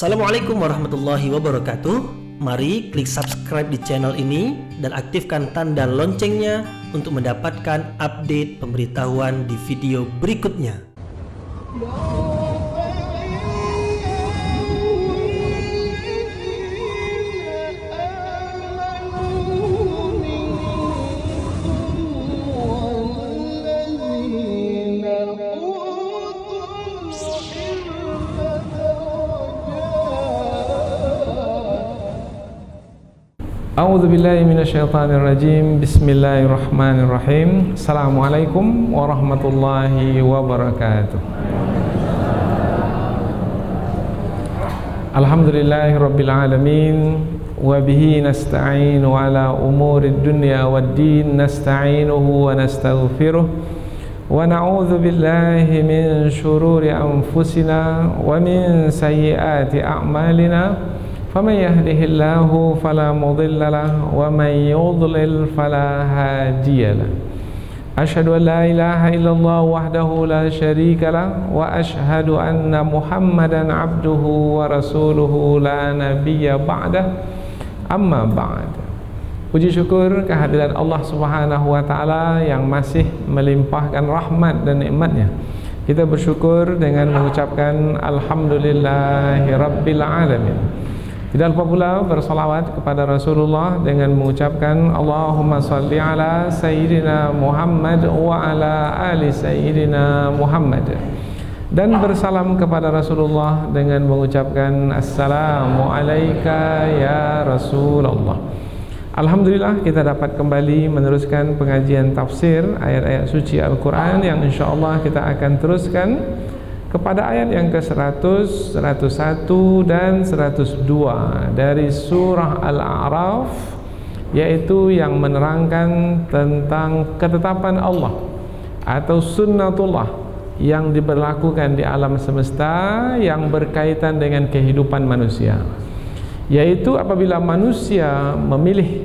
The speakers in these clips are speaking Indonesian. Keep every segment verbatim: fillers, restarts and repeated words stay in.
Assalamualaikum warahmatullahi wabarakatuh. Mari klik subscribe di channel ini dan aktifkan tanda loncengnya untuk mendapatkan update pemberitahuan di video berikutnya. A'udzu billahi minasyaitonir rajim. Bismillahirrahmanirrahim. Assalamualaikum warahmatullahi wabarakatuh. Alhamdulillahirabbil alamin wa bihi nasta'inu ala umurid dunya waddin nasta'inuhu wa nastaghfiruh wa na'udzu billahi min syururi anfusina wa min sayyiati a'malina. فَمَنْ يَهْدِهِ اللَّهُ فَلَا مُضِلَّ لَهُ وَمَنْ يُضْلِلْ فَلَا هَادِيَ لَهُ أَشْهَدُ أَنْ لَا إِلَهَ إِلَّا اللَّهُ وَحْدَهُ لَا شَرِيكَ لَهُ وَأَشْهَدُ أَنَّ مُحَمَّدًا عَبْدُهُ وَرَسُولُهُ لَا نَبِيَّ بَعْدَهُ أَمَّا بَعْدُ. Puji syukur kehadiran Allah Subhanahu wa taala yang masih melimpahkan rahmat dan nikmatnya. Kita bersyukur dengan mengucapkan alhamdulillahi rabbil alamin. Tidak lupa pula bersalawat kepada Rasulullah dengan mengucapkan Allahumma salli ala Sayyidina Muhammad wa ala ali Sayyidina Muhammad, dan bersalam kepada Rasulullah dengan mengucapkan Assalamu alayka ya Rasulullah. Alhamdulillah kita dapat kembali meneruskan pengajian tafsir ayat-ayat suci Al-Quran yang insyaAllah kita akan teruskan kepada ayat yang ke seratus, seratus satu dan seratus dua dari surah Al-A'raf, yaitu yang menerangkan tentang ketetapan Allah atau sunnatullah yang diberlakukan di alam semesta yang berkaitan dengan kehidupan manusia, yaitu apabila manusia memilih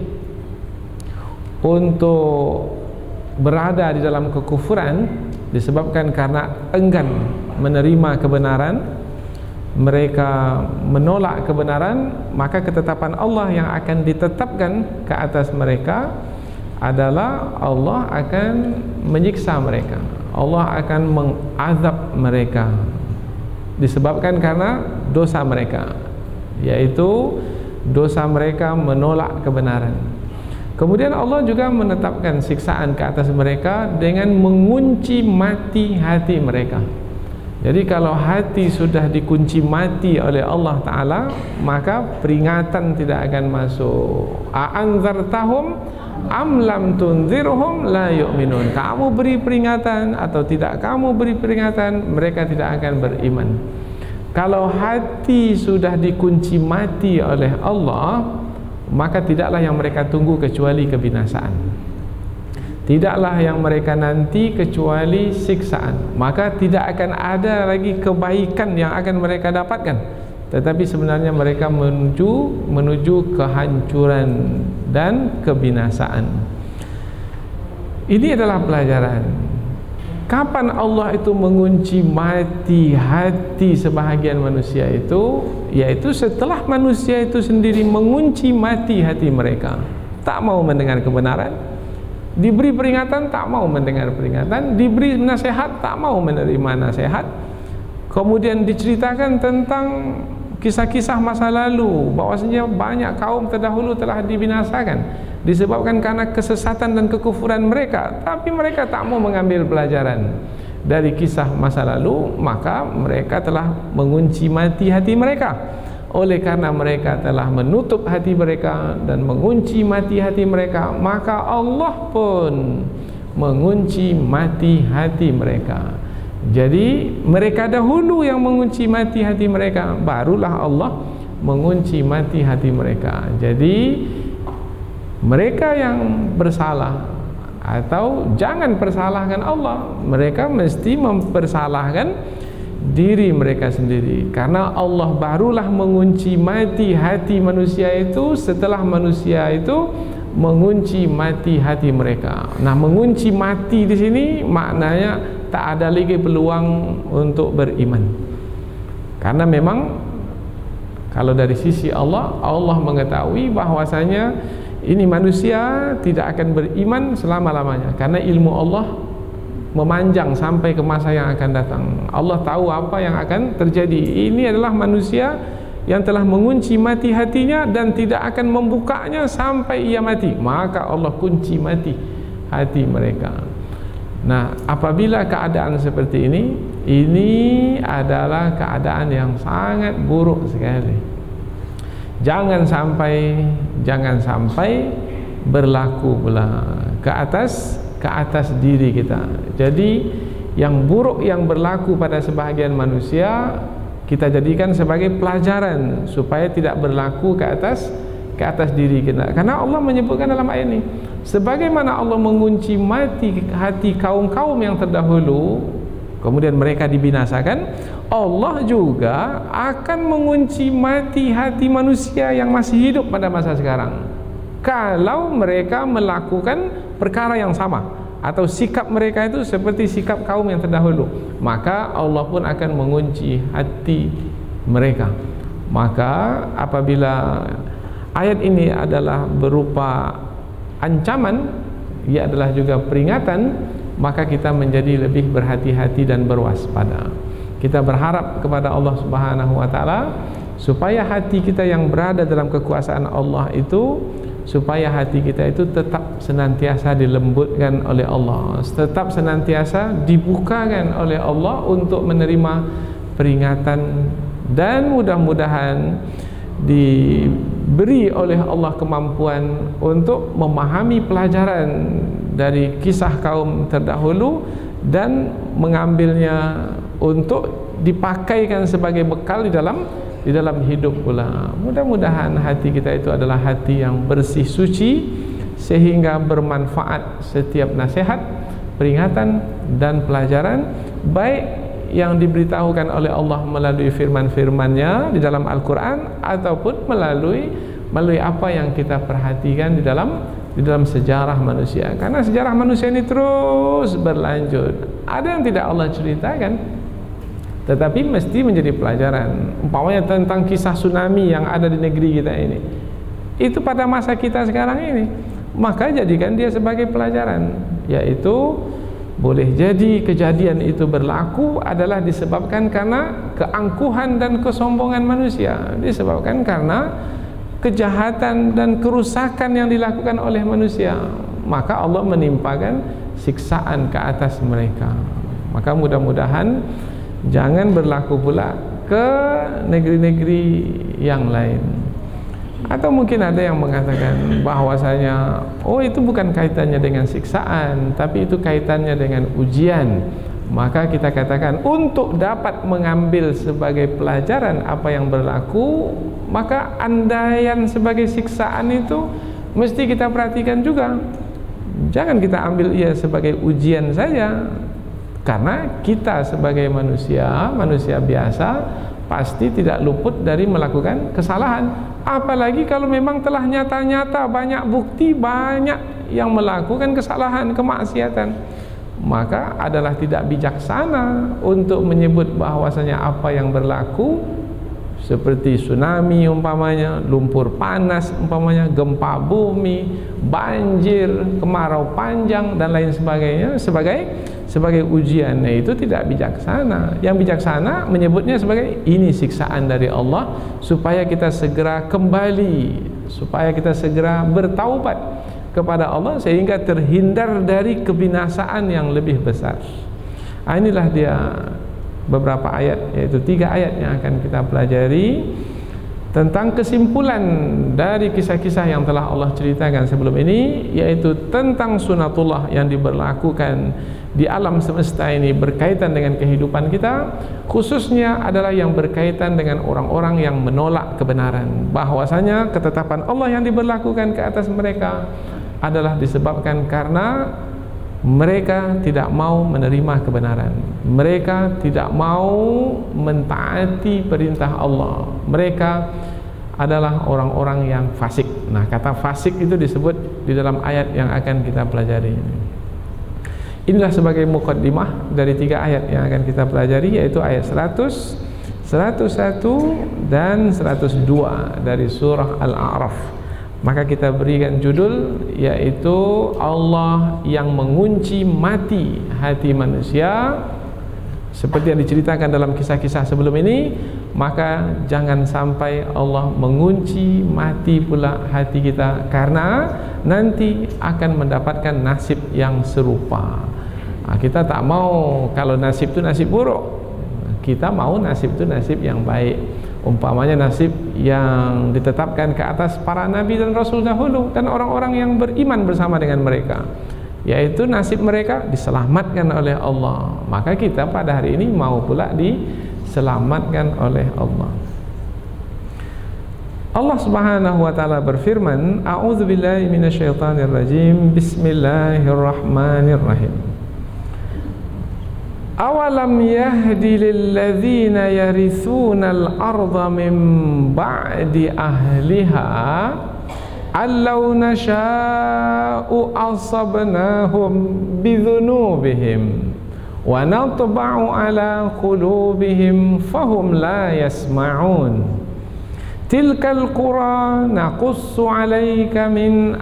untuk berada di dalam kekufuran disebabkan karena enggan menerima kebenaran, mereka menolak kebenaran, maka ketetapan Allah yang akan ditetapkan ke atas mereka adalah Allah akan menyiksa mereka, Allah akan mengazab mereka disebabkan karena dosa mereka, yaitu dosa mereka menolak kebenaran. Kemudian Allah juga menetapkan siksaan ke atas mereka dengan mengunci mati hati mereka. Jadi kalau hati sudah dikunci mati oleh Allah Ta'ala, maka peringatan tidak akan masuk. A'anzartahum am lam tunzirhum la yu'minun. Kamu beri peringatan atau tidak kamu beri peringatan, mereka tidak akan beriman. Kalau hati sudah dikunci mati oleh Allah, maka tidaklah yang mereka tunggu kecuali kebinasaan. Tidaklah yang mereka nanti kecuali siksaan. Maka tidak akan ada lagi kebaikan yang akan mereka dapatkan, tetapi sebenarnya mereka menuju menuju kehancuran dan kebinasaan. Ini adalah pelajaran. Kapan Allah itu mengunci mati hati sebahagian manusia itu, yaitu setelah manusia itu sendiri mengunci mati hati mereka, tak mau mendengar kebenaran, diberi peringatan tak mau mendengar peringatan, diberi nasihat tak mau menerima nasihat. Kemudian diceritakan tentang kisah-kisah masa lalu, bahwasanya banyak kaum terdahulu telah dibinasakan disebabkan karena kesesatan dan kekufuran mereka, tapi mereka tak mau mengambil pelajaran dari kisah masa lalu, maka mereka telah mengunci mati hati mereka. Oleh karena mereka telah menutup hati mereka dan mengunci mati hati mereka, maka Allah pun mengunci mati hati mereka. Jadi mereka dahulu yang mengunci mati hati mereka, barulah Allah mengunci mati hati mereka. Jadi mereka yang bersalah, atau jangan persalahkan Allah, mereka mesti mempersalahkan diri mereka sendiri, karena Allah barulah mengunci mati hati manusia itu setelah manusia itu mengunci mati hati mereka. Nah, mengunci mati di sini maknanya tak ada lagi peluang untuk beriman, karena memang Kalau dari sisi Allah, Allah mengetahui bahwasanya ini manusia tidak akan beriman selama-lamanya, karena ilmu Allah memanjang sampai ke masa yang akan datang. Allah tahu apa yang akan terjadi. Ini adalah manusia yang telah mengunci mati hatinya dan tidak akan membukanya sampai ia mati. Maka Allah kunci mati hati mereka. Nah, apabila keadaan seperti ini, ini adalah keadaan yang sangat buruk sekali. Jangan sampai jangan sampai berlaku pula ke atas ke atas diri kita. Jadi yang buruk yang berlaku pada sebahagian manusia kita jadikan sebagai pelajaran supaya tidak berlaku ke atas ke atas diri kita. Karena Allah menyebutkan dalam ayat ini, sebagaimana Allah mengunci mati hati kaum-kaum yang terdahulu, kemudian mereka dibinasakan, Allah juga akan mengunci mati hati manusia yang masih hidup pada masa sekarang kalau mereka melakukan perkara yang sama atau sikap mereka itu seperti sikap kaum yang terdahulu, maka Allah pun akan mengunci hati mereka. Maka apabila ayat ini adalah berupa ancaman, ia adalah juga peringatan, maka kita menjadi lebih berhati-hati dan berwaspada. Kita berharap kepada Allah Subhanahu wa taala supaya hati kita yang berada dalam kekuasaan Allah itu, supaya hati kita itu tetap senantiasa dilembutkan oleh Allah, tetap senantiasa dibukakan oleh Allah untuk menerima peringatan, dan mudah-mudahan diberi oleh Allah kemampuan untuk memahami pelajaran dari kisah kaum terdahulu dan mengambilnya untuk dipakaikan sebagai bekal di dalam di dalam hidup pula. Mudah-mudahan hati kita itu adalah hati yang bersih suci sehingga bermanfaat setiap nasihat, peringatan dan pelajaran baik yang diberitahukan oleh Allah melalui firman-firman-Nya di dalam Al-Quran ataupun melalui melalui apa yang kita perhatikan di dalam di dalam sejarah manusia. Karena sejarah manusia ini terus berlanjut. Ada yang tidak Allah ceritakan, tetapi mesti menjadi pelajaran. Umpamanya tentang kisah tsunami yang ada di negeri kita ini, itu pada masa kita sekarang ini, maka jadikan dia sebagai pelajaran, yaitu boleh jadi kejadian itu berlaku adalah disebabkan karena keangkuhan dan kesombongan manusia, disebabkan karena kejahatan dan kerusakan yang dilakukan oleh manusia, maka Allah menimpakan siksaan ke atas mereka. Maka mudah-mudahan jangan berlaku pula ke negeri-negeri yang lain. Atau mungkin ada yang mengatakan bahwasanya oh itu bukan kaitannya dengan siksaan, tapi itu kaitannya dengan ujian. Maka kita katakan untuk dapat mengambil sebagai pelajaran apa yang berlaku, maka andaian sebagai siksaan itu mesti kita perhatikan juga. Jangan kita ambil ia sebagai ujian saja, karena kita sebagai manusia, manusia biasa pasti tidak luput dari melakukan kesalahan. Apalagi kalau memang telah nyata-nyata banyak bukti, banyak yang melakukan kesalahan, kemaksiatan, maka adalah tidak bijaksana untuk menyebut bahwasanya apa yang berlaku seperti tsunami umpamanya, lumpur panas umpamanya, gempa bumi, banjir, kemarau panjang dan lain sebagainya sebagai sebagai ujian. Nah, itu tidak bijaksana. Yang bijaksana menyebutnya sebagai ini siksaan dari Allah supaya kita segera kembali, supaya kita segera bertaubat kepada Allah sehingga terhindar dari kebinasaan yang lebih besar. Nah, inilah dia beberapa ayat, yaitu tiga ayat yang akan kita pelajari tentang kesimpulan dari kisah-kisah yang telah Allah ceritakan sebelum ini, yaitu tentang sunatullah yang diberlakukan di alam semesta ini berkaitan dengan kehidupan kita, khususnya adalah yang berkaitan dengan orang-orang yang menolak kebenaran, bahwasanya ketetapan Allah yang diberlakukan ke atas mereka adalah disebabkan karena mereka tidak mau menerima kebenaran, mereka tidak mau mentaati perintah Allah, mereka adalah orang-orang yang fasik. Nah, kata fasik itu disebut di dalam ayat yang akan kita pelajari. Inilah sebagai muqaddimah dari tiga ayat yang akan kita pelajari, yaitu ayat seratus seratus satu dan seratus dua dari surah Al-A'raf. Maka kita berikan judul, yaitu Allah yang mengunci mati hati manusia. Seperti yang diceritakan dalam kisah-kisah sebelum ini, maka jangan sampai Allah mengunci mati pula hati kita, karena nanti akan mendapatkan nasib yang serupa. Nah, kita tak mau kalau nasib itu nasib buruk, kita mau nasib itu nasib yang baik. Umpamanya nasib yang ditetapkan ke atas para nabi dan rasul dahulu dan orang-orang yang beriman bersama dengan mereka, yaitu nasib mereka diselamatkan oleh Allah. Maka kita pada hari ini mau pula diselamatkan oleh Allah. Allah Subhanahu wa taala berfirman, a'udzubillahi minasyaitonirrajim, bismillahirrahmanirrahim. Awalam yahdi lilladzina yarithuna al-ardha min ba'di ahliha allau nasha'u asabnahum bidhunubihim wa natba'u ala qulubihim fahum la yasma'un. Tilkal qura naqussu 'alaika min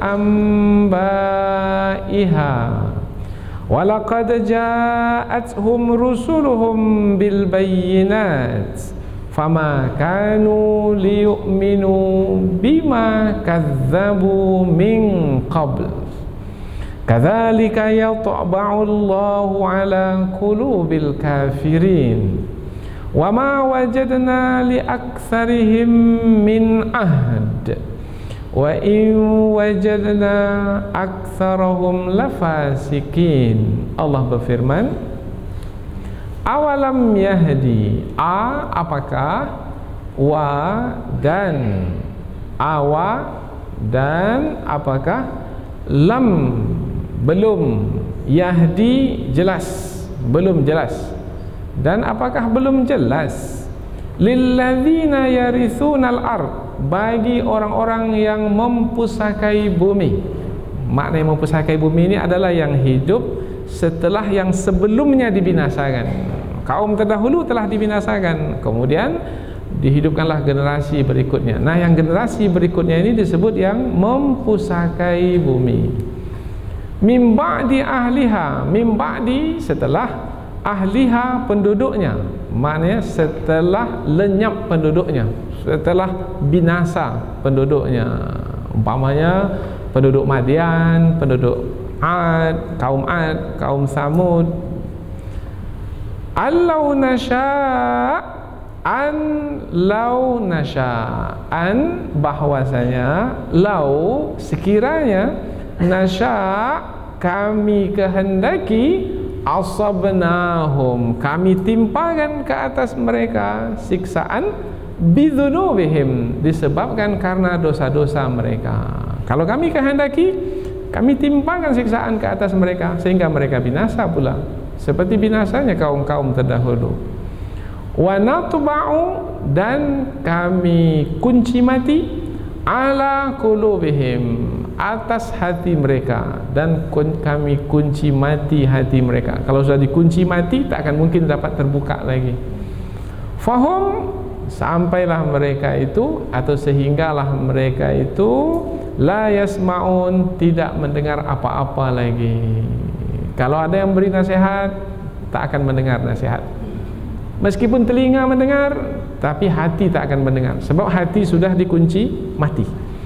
anba'iha walaqad ja'atuhum rusuluhum bil bayyinat fama kanu liyu'minu bima kadzabu min qabl kadzalika yatba'u Allahu ala qulubil kafirin wa ma wajadna li aktsarihim min ahd wa in wajadna aktsarahum lafasikin. Allah berfirman, awalam yahdi, a apakah, wa dan, awa dan apakah, lam belum, yahdi jelas, belum jelas, dan apakah belum jelas, lilladzina yarithunal ard, bagi orang-orang yang mempusakai bumi. Makna mempusakai bumi ini adalah yang hidup setelah yang sebelumnya dibinasakan. Kaum terdahulu telah dibinasakan, kemudian dihidupkanlah generasi berikutnya. Nah, yang generasi berikutnya ini disebut yang mempusakai bumi. Mim ba'di ahliha, mim ba'di setelah, ahliha penduduknya, maknanya setelah lenyap penduduknya, setelah binasa penduduknya. Umpamanya penduduk Madian, penduduk Ad, kaum Ad, kaum Samud. Allau nasya' an, lau nasya' an, bahwasanya lau sekiranya, nasya' kami kehendaki, asabnahum kami timpakan ke atas mereka siksaan, bidzunubihim disebabkan karena dosa-dosa mereka. Kalau kami kehendaki, kami timpakan siksaan ke atas mereka sehingga mereka binasa pula seperti binasanya kaum-kaum terdahulu. Wa natba'u, dan kami kunci mati, ala qulubihim, atas hati mereka, dan kun, kami kunci mati hati mereka. Kalau sudah dikunci mati, tak akan mungkin dapat terbuka lagi. Fahum, sampailah mereka itu, atau sehinggalah mereka itu, la yasma'un, tidak mendengar apa-apa lagi. Kalau ada yang beri nasihat, tak akan mendengar nasihat. Meskipun telinga mendengar, tapi hati tak akan mendengar, sebab hati sudah dikunci mati.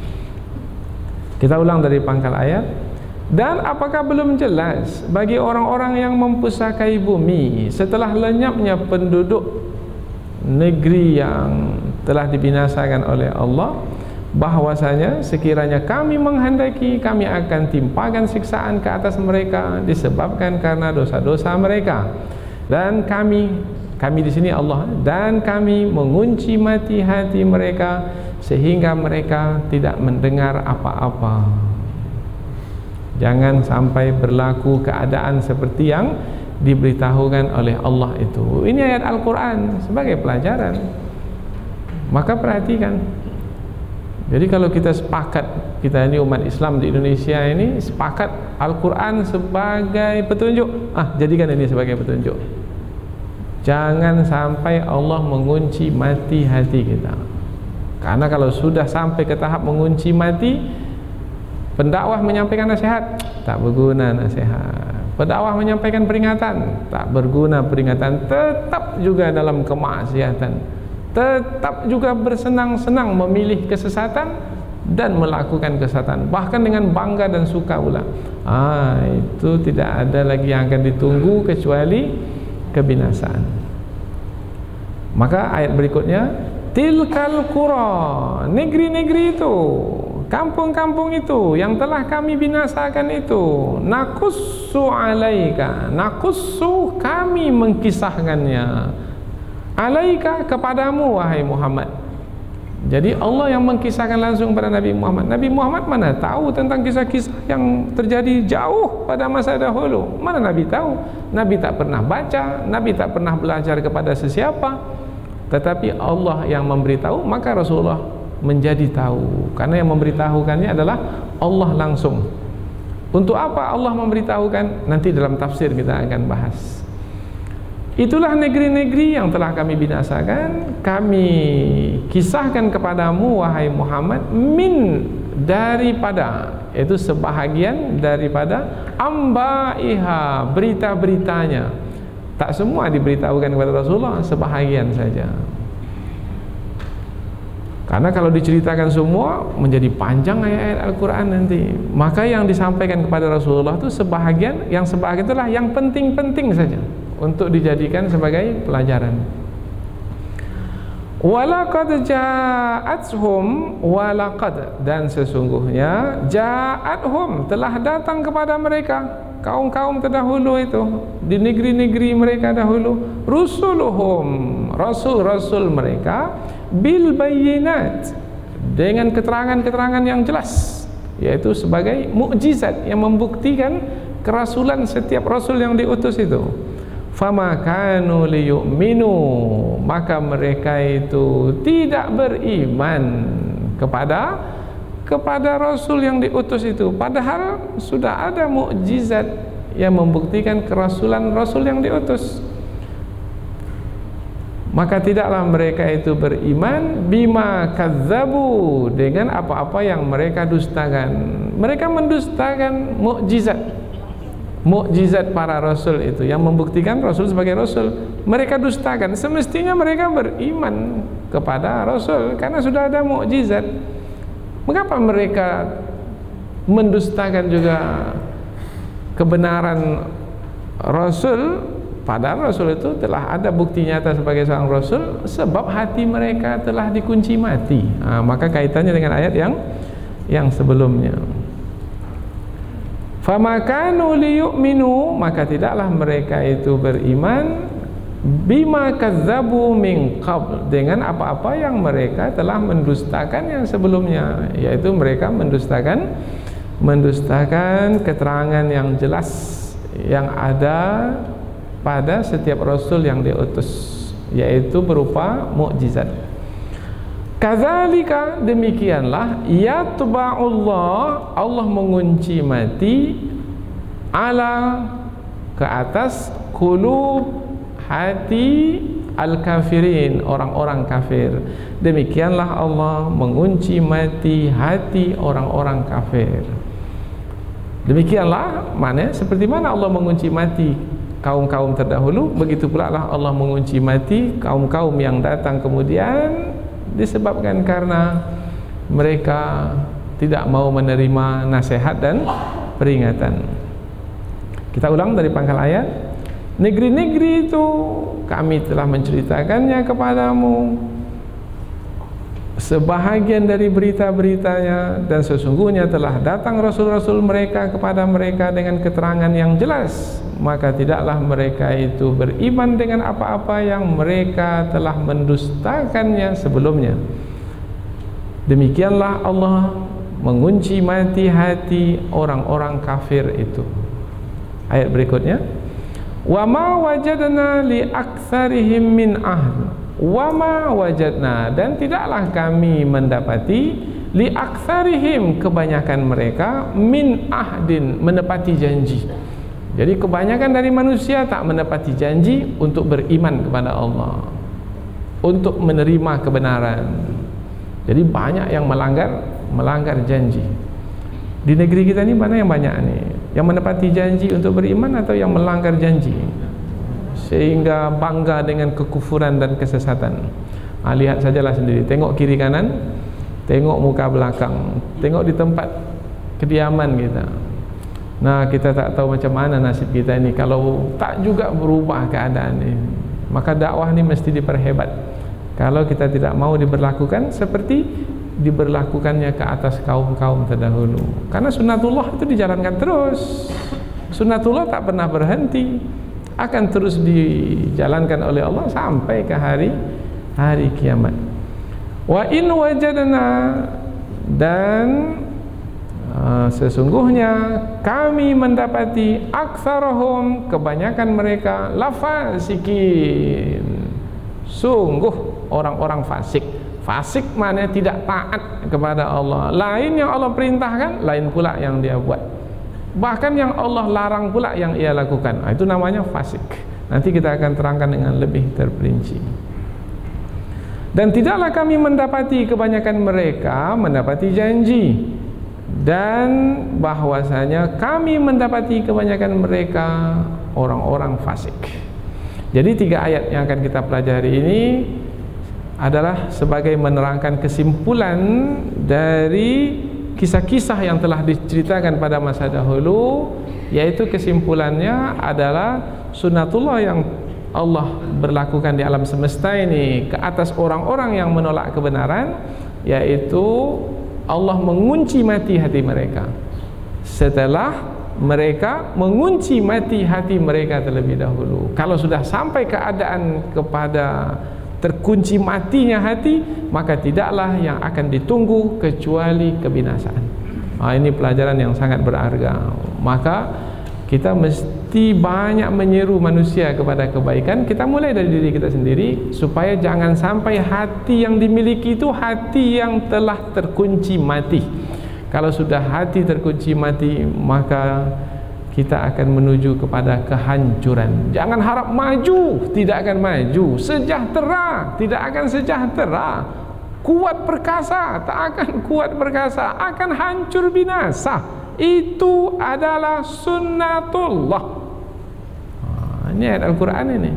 Kita ulang dari pangkal ayat. Dan apakah belum jelas bagi orang-orang yang mempusakai bumi setelah lenyapnya penduduk negeri yang telah dibinasakan oleh Allah, bahwasanya sekiranya kami menghendaki, kami akan timpakan siksaan ke atas mereka disebabkan karena dosa-dosa mereka. Dan kami, kami di sini Allah, dan kami mengunci mati hati mereka sehingga mereka tidak mendengar apa-apa. Jangan sampai berlaku keadaan seperti yang diberitahukan oleh Allah itu. Ini ayat Al-Quran sebagai pelajaran. Maka perhatikan. Jadi kalau kita sepakat, kita ini umat Islam di Indonesia ini sepakat Al-Quran sebagai petunjuk, ah jadikan ini sebagai petunjuk. Jangan sampai Allah mengunci mati hati kita. Karena kalau sudah sampai ke tahap mengunci mati, pendakwah menyampaikan nasihat, tak berguna nasihat. Pendakwah menyampaikan peringatan, tak berguna peringatan. Tetap juga dalam kemaksiatan, tetap juga bersenang-senang memilih kesesatan dan melakukan kesesatan, bahkan dengan bangga dan suka pula. Ah, itu tidak ada lagi yang akan ditunggu kecuali kebinasaan. Maka ayat berikutnya, tilkal qura, negeri-negeri itu, kampung-kampung itu yang telah kami binasakan itu, naqussu alaika, naqussu, kami mengkisahkannya, alaika, kepadamu wahai Muhammad. Jadi Allah yang mengkisahkan langsung pada Nabi Muhammad. Nabi Muhammad mana tahu tentang kisah-kisah yang terjadi jauh pada masa dahulu? Mana Nabi tahu? Nabi tak pernah baca, Nabi tak pernah belajar kepada sesiapa. Tetapi Allah yang memberitahu, maka Rasulullah menjadi tahu. Karena yang memberitahukannya adalah Allah langsung. Untuk apa Allah memberitahukan? Nanti dalam tafsir kita akan bahas. Itulah negeri-negeri yang telah kami binasakan, kami kisahkan kepadamu wahai Muhammad, min, daripada, yaitu sebahagian daripada, ambaiha, berita-beritanya. Tak semua diberitahukan kepada Rasulullah, sebahagian saja. Karena kalau diceritakan semua menjadi panjang ayat-ayat Al-Quran nanti. Maka yang disampaikan kepada Rasulullah itu sebahagian, yang sebahagian itulah yang penting-penting saja untuk dijadikan sebagai pelajaran. Walaqad ja'athum, walaqad, dan sesungguhnya ja'athum, telah datang kepada mereka, kaum-kaum terdahulu itu, di negeri-negeri mereka dahulu, rusuluhum, rasul-rasul mereka, bil bayyinat, dengan keterangan-keterangan yang jelas, yaitu sebagai mukjizat yang membuktikan kerasulan setiap rasul yang diutus itu. Fama kanu liyu'minu, maka mereka itu tidak beriman kepada kepada rasul yang diutus itu, padahal sudah ada mukjizat yang membuktikan kerasulan rasul yang diutus. Maka tidaklah mereka itu beriman bima kadzabu, dengan apa-apa yang mereka dustakan. Mereka mendustakan mukjizat mukjizat para rasul itu yang membuktikan rasul sebagai rasul. Mereka dustakan. Semestinya mereka beriman kepada rasul karena sudah ada mukjizat. Mengapa mereka mendustakan juga kebenaran rasul, padahal rasul itu telah ada bukti nyata sebagai seorang rasul, sebab hati mereka telah dikunci mati. Nah, maka kaitannya dengan ayat yang yang sebelumnya. Fama kanu liyu'minu, maka tidaklah mereka itu beriman bima kadzabu min qabl, dengan apa-apa yang mereka telah mendustakan yang sebelumnya, yaitu mereka mendustakan mendustakan keterangan yang jelas yang ada pada setiap rasul yang diutus, yaitu berupa mukjizat. Kadzalika, demikianlah, yatba'ullah, Allah mengunci mati, ala, ke atas, qulub, hati, al-kafirin, orang-orang kafir. Demikianlah Allah mengunci mati hati orang-orang kafir. Demikianlah, mana seperti mana Allah mengunci mati kaum-kaum terdahulu, begitu pula lah Allah mengunci mati kaum-kaum yang datang kemudian, disebabkan karena mereka tidak mau menerima nasihat dan peringatan. Kita ulang dari pangkal ayat. Negeri-negeri itu kami telah menceritakannya kepadamu, sebahagian dari berita-beritanya, dan sesungguhnya telah datang rasul-rasul mereka kepada mereka dengan keterangan yang jelas, maka tidaklah mereka itu beriman dengan apa-apa yang mereka telah mendustakannya sebelumnya. Demikianlah Allah mengunci mati hati orang-orang kafir itu. Ayat berikutnya, wa ma wajadna li aktsarihim min ahd, wa ma wajadna, dan tidaklah kami mendapati, li aktsarihim, kebanyakan mereka, min ahdin, menepati janji. Jadi kebanyakan dari manusia tak menepati janji untuk beriman kepada Allah, untuk menerima kebenaran. Jadi banyak yang melanggar melanggar janji. Di negeri kita ni mana yang banyak ni? Yang menepati janji untuk beriman atau yang melanggar janji? Sehingga bangga dengan kekufuran dan kesesatan. Ha, lihat sajalah sendiri, tengok kiri kanan, tengok muka belakang, tengok di tempat kediaman kita. Nah, kita tak tahu macam mana nasib kita ini kalau tak juga berubah keadaan ini. Maka dakwah ini mesti diperhebat. Kalau kita tidak mau diberlakukan seperti diberlakukannya ke atas kaum-kaum terdahulu. Karena sunnatullah itu dijalankan terus. Sunnatullah tak pernah berhenti, akan terus dijalankan oleh Allah sampai ke hari hari kiamat. Wa in wajadna, dan uh, sesungguhnya kami mendapati aktsarahum, kebanyakan mereka lafasikin, sungguh orang-orang fasik. Fasik maknanya tidak taat kepada Allah. Lain yang Allah perintahkan, lain pula yang dia buat. Bahkan yang Allah larang pula yang ia lakukan. Nah, itu namanya fasik. Nanti kita akan terangkan dengan lebih terperinci. Dan tidaklah kami mendapati kebanyakan mereka mendapati janji, dan bahwasanya kami mendapati kebanyakan mereka orang-orang fasik. Jadi tiga ayat yang akan kita pelajari ini adalah sebagai menerangkan kesimpulan dari kisah-kisah yang telah diceritakan pada masa dahulu, yaitu kesimpulannya adalah sunnatullah yang Allah berlakukan di alam semesta ini ke atas orang-orang yang menolak kebenaran, yaitu Allah mengunci mati hati mereka. Setelah mereka mengunci mati hati mereka terlebih dahulu, kalau sudah sampai keadaan kepada terkunci matinya hati, maka tidaklah yang akan ditunggu kecuali kebinasaan. Nah, ini pelajaran yang sangat berharga. Maka kita mesti banyak menyeru manusia kepada kebaikan. Kita mulai dari diri kita sendiri, supaya jangan sampai hati yang dimiliki itu hati yang telah terkunci mati. Kalau sudah hati terkunci mati, maka kita akan menuju kepada kehancuran. Jangan harap maju, tidak akan maju. Sejahtera, tidak akan sejahtera. Kuat perkasa, tak akan kuat perkasa, akan hancur binasa. Itu adalah sunnatullah. Nah, ini ayat Al-Quran ini.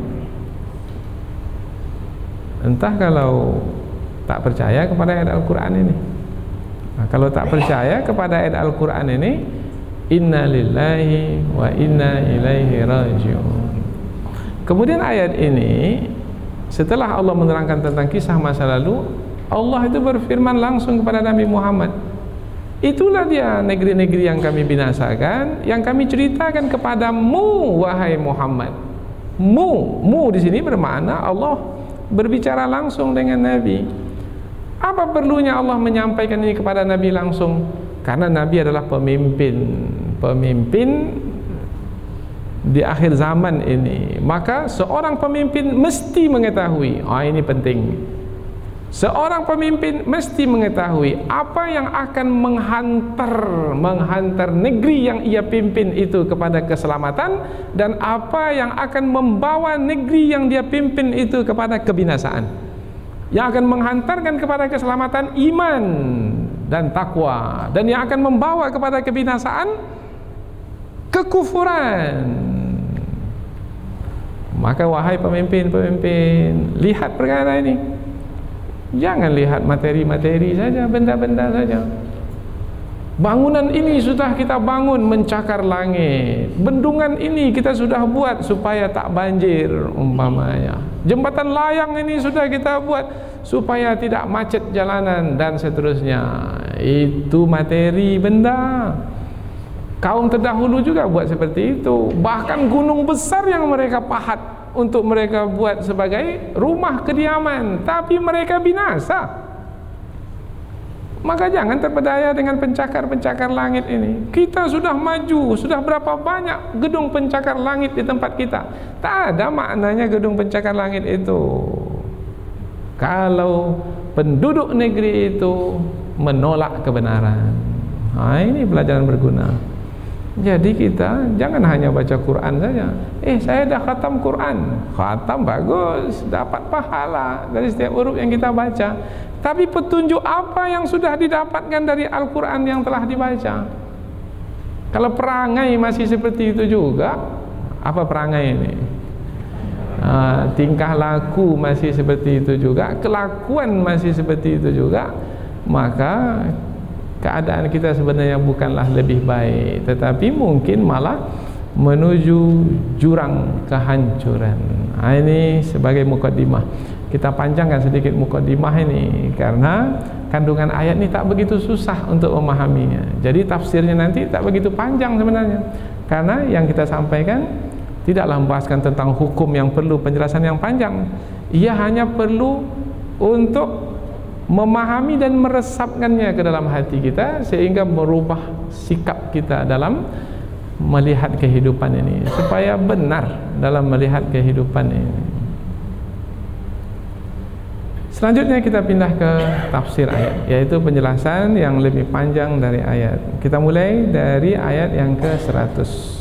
Entah kalau tak percaya kepada ayat Al-Quran ini. Nah, kalau tak percaya kepada ayat Al-Quran ini, inna lillahi wa inna ilaihi raji'un. Kemudian ayat ini, setelah Allah menerangkan tentang kisah masa lalu, Allah itu berfirman langsung kepada Nabi Muhammad. Itulah dia negeri-negeri yang kami binasakan, yang kami ceritakan kepadamu, wahai Muhammad. Mu, mu di sini bermakna Allah berbicara langsung dengan Nabi. Apa perlunya Allah menyampaikan ini kepada Nabi langsung? Karena Nabi adalah pemimpin, pemimpin di akhir zaman ini. Maka seorang pemimpin mesti mengetahui, ah ini penting. Seorang pemimpin mesti mengetahui apa yang akan menghantar menghantar negeri yang ia pimpin itu kepada keselamatan, dan apa yang akan membawa negeri yang dia pimpin itu kepada kebinasaan. Yang akan menghantarkan kepada keselamatan iman dan takwa, dan yang akan membawa kepada kebinasaan kekufuran. Maka wahai pemimpin-pemimpin, lihat perkara ini. Jangan lihat materi-materi saja, benda-benda saja. Bangunan ini sudah kita bangun mencakar langit. Bendungan ini kita sudah buat supaya tak banjir umpamanya. Jembatan layang ini sudah kita buat supaya tidak macet jalanan dan seterusnya. Itu materi benda. Kaum terdahulu juga buat seperti itu. Bahkan gunung besar yang mereka pahat untuk mereka buat sebagai rumah kediaman, tapi mereka binasa. Maka jangan terpedaya dengan pencakar-pencakar langit ini. Kita sudah maju, sudah berapa banyak gedung pencakar langit di tempat kita. Tak ada maknanya gedung pencakar langit itu kalau penduduk negeri itu menolak kebenaran. Nah, ini pelajaran berguna. Jadi kita jangan hanya baca Quran saja. Eh, saya dah khatam Quran. Khatam bagus, dapat pahala dari setiap huruf yang kita baca. Tapi petunjuk apa yang sudah didapatkan dari Al-Quran yang telah dibaca? Kalau perangai masih seperti itu juga, apa perangai ini? Uh, tingkah laku masih seperti itu juga, kelakuan masih seperti itu juga, maka keadaan kita sebenarnya bukanlah lebih baik, tetapi mungkin malah menuju jurang kehancuran. Nah, ini sebagai mukaddimah. Kita panjangkan sedikit mukaddimah ini karena kandungan ayat ini tak begitu susah untuk memahaminya. Jadi tafsirnya nanti tak begitu panjang sebenarnya, karena yang kita sampaikan tidaklah membahaskan tentang hukum yang perlu penjelasan yang panjang. Ia hanya perlu untuk memahami dan meresapkannya ke dalam hati kita sehingga merubah sikap kita dalam melihat kehidupan ini, supaya benar dalam melihat kehidupan ini. Selanjutnya kita pindah ke tafsir ayat, yaitu penjelasan yang lebih panjang dari ayat. Kita mulai dari ayat yang ke seratus.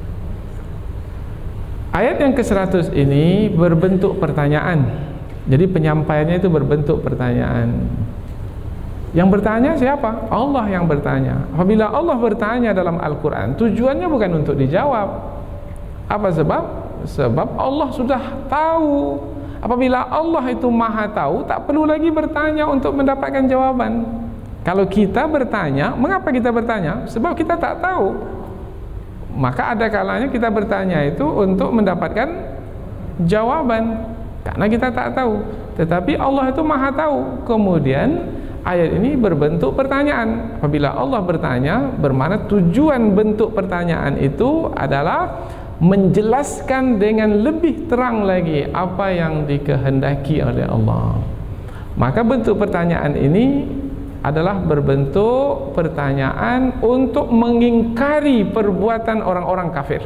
Ayat yang ke seratus ini berbentuk pertanyaan. Jadi penyampaiannya itu berbentuk pertanyaan. Yang bertanya siapa? Allah yang bertanya. Apabila Allah bertanya dalam Al-Quran, tujuannya bukan untuk dijawab. Apa sebab? Sebab Allah sudah tahu. Apabila Allah itu maha tahu, tak perlu lagi bertanya untuk mendapatkan jawaban. Kalau kita bertanya, mengapa kita bertanya? Sebab kita tak tahu. Maka ada kalanya kita bertanya itu untuk mendapatkan jawaban, karena kita tak tahu. Tetapi Allah itu maha tahu. Kemudian ayat ini berbentuk pertanyaan. Apabila Allah bertanya, bermakna tujuan bentuk pertanyaan itu adalah menjelaskan dengan lebih terang lagi apa yang dikehendaki oleh Allah. Maka bentuk pertanyaan ini adalah berbentuk pertanyaan untuk mengingkari perbuatan orang-orang kafir.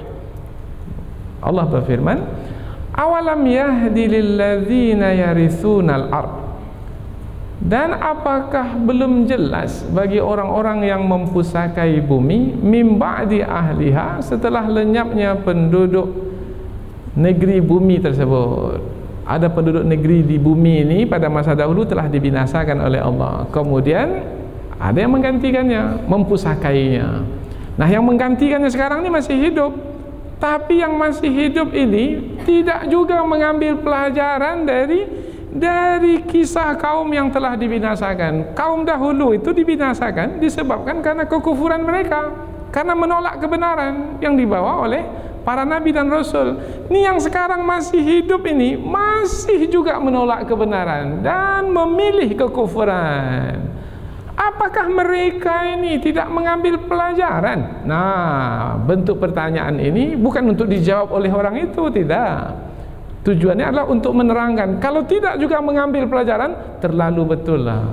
Allah berfirman, awalam yahdi lilladzina yaritsunal ard. Dan apakah belum jelas bagi orang-orang yang mempusakai bumi mim ba'di ahliha, setelah lenyapnya penduduk negeri bumi tersebut. Ada penduduk negeri di bumi ini pada masa dahulu telah dibinasakan oleh Allah. Kemudian ada yang menggantikannya, mempusakainya. Nah, yang menggantikannya sekarang ini masih hidup. Tapi yang masih hidup ini tidak juga mengambil pelajaran dari dari kisah kaum yang telah dibinasakan. Kaum dahulu itu dibinasakan disebabkan karena kekufuran mereka, karena menolak kebenaran yang dibawa oleh para nabi dan rasul. Ini yang sekarang masih hidup ini masih juga menolak kebenaran dan memilih kekufuran. Apakah mereka ini tidak mengambil pelajaran? Nah, bentuk pertanyaan ini bukan untuk dijawab oleh orang itu, tidak. Tujuannya adalah untuk menerangkan. Kalau tidak juga mengambil pelajaran, terlalu betul lah.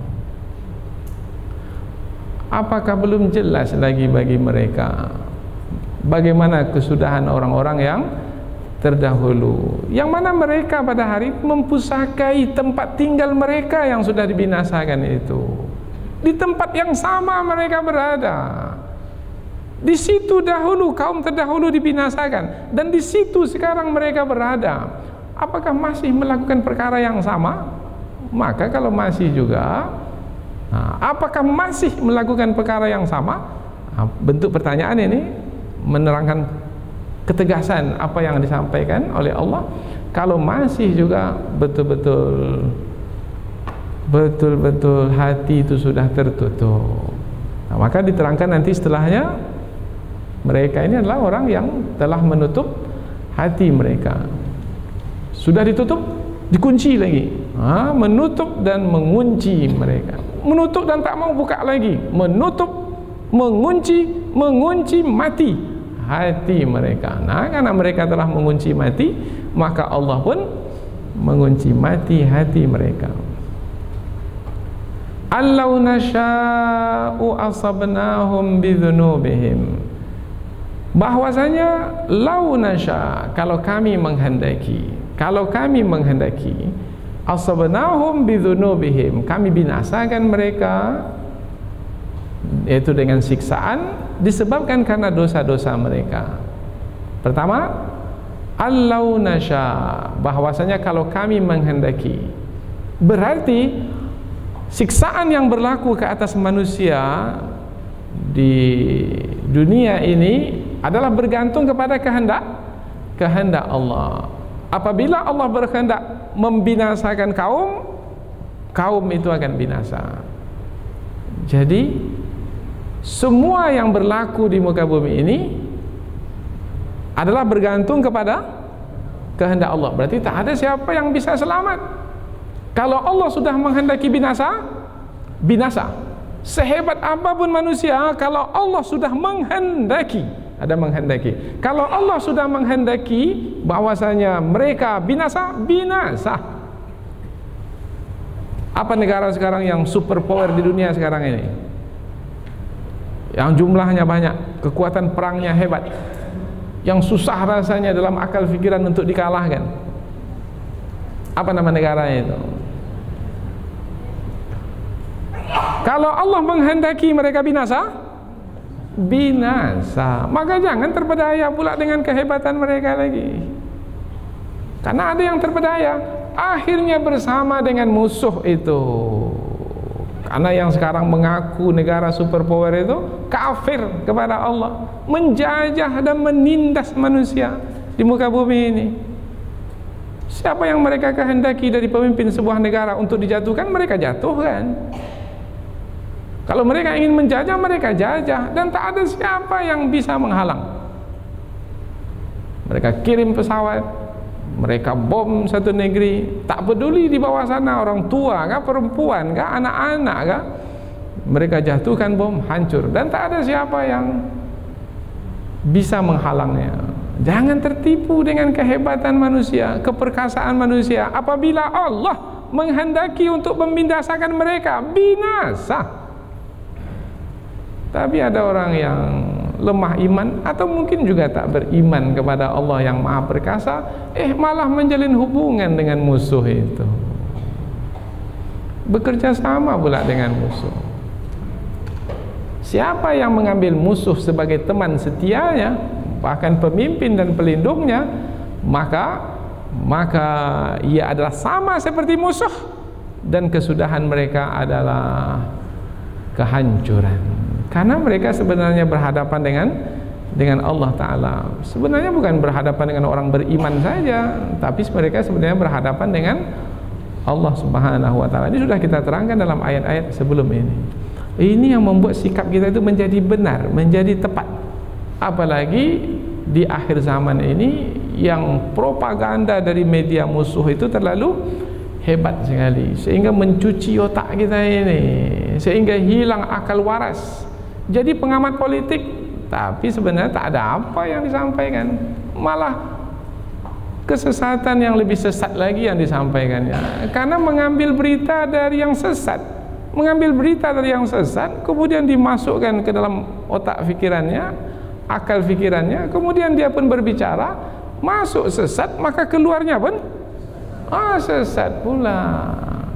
Apakah belum jelas lagi bagi mereka bagaimana kesudahan orang-orang yang terdahulu, yang mana mereka pada hari mempusakai tempat tinggal mereka yang sudah dibinasakan itu. Di tempat yang sama mereka berada. Di situ dahulu kaum terdahulu dibinasakan, dan di situ sekarang mereka berada. Apakah masih melakukan perkara yang sama? Maka kalau masih juga, nah, apakah masih melakukan perkara yang sama? Nah, bentuk pertanyaan ini menerangkan ketegasan apa yang disampaikan oleh Allah. Kalau masih juga betul-betul betul-betul hati itu sudah tertutup, nah, maka diterangkan nanti setelahnya, mereka ini adalah orang yang telah menutup hati mereka. Sudah ditutup, dikunci lagi. Ha, menutup dan mengunci mereka. Menutup dan tak mau buka lagi. Menutup, mengunci, mengunci mati hati mereka. Nah, karena mereka telah mengunci mati, maka Allah pun mengunci mati hati mereka. Allau nasha'u asabnahum bidhunubihim. Bahwasanya lau nasya, kalau kami menghendaki, kalau kami menghendaki, asabnahum bidzunubihim, kami binasakan mereka yaitu dengan siksaan disebabkan karena dosa-dosa mereka. Pertama, allau nasya, bahwasanya kalau kami menghendaki, berarti siksaan yang berlaku ke atas manusia di dunia ini adalah bergantung kepada kehendak kehendak Allah. Apabila Allah berkehendak membinasakan kaum, kaum itu akan binasa. Jadi semua yang berlaku di muka bumi ini adalah bergantung kepada kehendak Allah. Berarti tak ada siapa yang bisa selamat. Kalau Allah sudah menghendaki binasa, binasa. Sehebat apapun manusia, kalau Allah sudah menghendaki, ada menghendaki. Kalau Allah sudah menghendaki bahwasanya mereka binasa, binasa. Apa negara sekarang yang super power di dunia sekarang ini? Yang jumlahnya banyak, kekuatan perangnya hebat, yang susah rasanya dalam akal fikiran untuk dikalahkan. Apa nama negara itu? Kalau Allah menghendaki mereka binasa, binasa. Maka jangan terpedaya pula dengan kehebatan mereka lagi. Karena ada yang terpedaya, akhirnya bersama dengan musuh itu. Karena yang sekarang mengaku negara superpower itu kafir kepada Allah, menjajah dan menindas manusia di muka bumi ini. Siapa yang mereka kehendaki dari pemimpin sebuah negara untuk dijatuhkan, mereka jatuhkan. Kalau mereka ingin menjajah, mereka jajah, dan tak ada siapa yang bisa menghalang. Mereka kirim pesawat, mereka bom satu negeri, tak peduli di bawah sana orang tua kah, perempuan kah, anak-anak kah, mereka jatuhkan bom, hancur, dan tak ada siapa yang bisa menghalangnya. Jangan tertipu dengan kehebatan manusia, keperkasaan manusia. Apabila Allah menghendaki untuk membinasakan mereka, binasa. Tapi ada orang yang lemah iman atau mungkin juga tak beriman kepada Allah yang Maha Perkasa, eh malah menjalin hubungan dengan musuh itu, bekerja sama pula dengan musuh. Siapa yang mengambil musuh sebagai teman setianya, bahkan pemimpin dan pelindungnya, maka maka ia adalah sama seperti musuh, dan kesudahan mereka adalah kehancuran. Karena mereka sebenarnya berhadapan dengan dengan Allah Ta'ala. Sebenarnya bukan berhadapan dengan orang beriman saja, tapi mereka sebenarnya berhadapan dengan Allah Subhanahu Wa Ta'ala. Ini sudah kita terangkan dalam ayat-ayat sebelum ini. Ini yang membuat sikap kita itu menjadi benar, menjadi tepat. Apalagi di akhir zaman ini, yang propaganda dari media musuh itu terlalu hebat sekali, sehingga mencuci otak kita ini, sehingga hilang akal waras. Jadi pengamat politik, tapi sebenarnya tak ada apa yang disampaikan, malah kesesatan yang lebih sesat lagi yang disampaikannya. Karena mengambil berita dari yang sesat, mengambil berita dari yang sesat, kemudian dimasukkan ke dalam otak fikirannya, akal fikirannya, kemudian dia pun berbicara, masuk sesat, maka keluarnya pun ah sesat pula.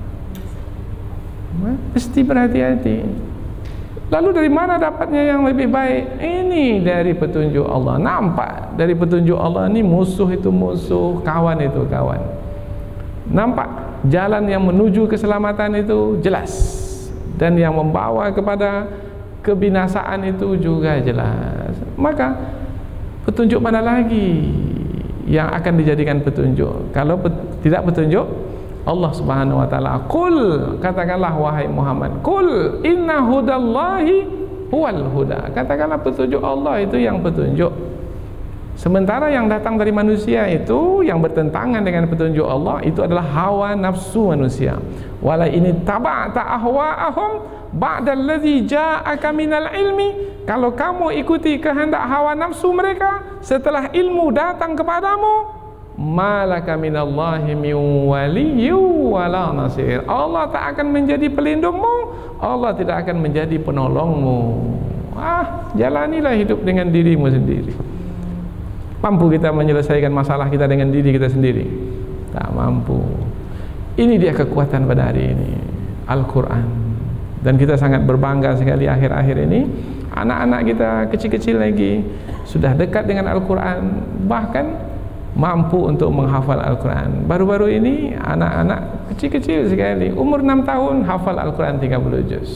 Mesti berhati-hati. Lalu dari mana dapatnya yang lebih baik? Ini dari petunjuk Allah. Nampak dari petunjuk Allah ini, musuh itu musuh, kawan itu kawan. Nampak jalan yang menuju keselamatan itu jelas, dan yang membawa kepada kebinasaan itu juga jelas. Maka petunjuk mana lagi yang akan dijadikan petunjuk? Kalau pet tidak petunjuk Allah Subhanahu Wa Taala, qul, katakanlah wahai Muhammad, qul inna hudallahi huwal huda. Katakanlah petunjuk Allah itu yang petunjuk. Sementara yang datang dari manusia itu yang bertentangan dengan petunjuk Allah itu adalah hawa nafsu manusia. Wala ini taba'ta ahwa'ahum ba'dallazi ja'aka minal ilmi. Kalau kamu ikuti kehendak hawa nafsu mereka setelah ilmu datang kepadamu, malaka minallahi min waliyyin wala nasir. Allah tak akan menjadi pelindungmu, Allah tidak akan menjadi penolongmu. Ah, jalanilah hidup dengan dirimu sendiri. Mampu kita menyelesaikan masalah kita dengan diri kita sendiri? Tak mampu. Ini dia kekuatan pada hari ini, Al-Quran. Dan kita sangat berbangga sekali akhir-akhir ini anak-anak kita kecil-kecil lagi sudah dekat dengan Al-Quran, bahkan mampu untuk menghafal Al-Quran. Baru-baru ini anak-anak kecil-kecil sekali, umur enam tahun hafal Al-Quran tiga puluh juz.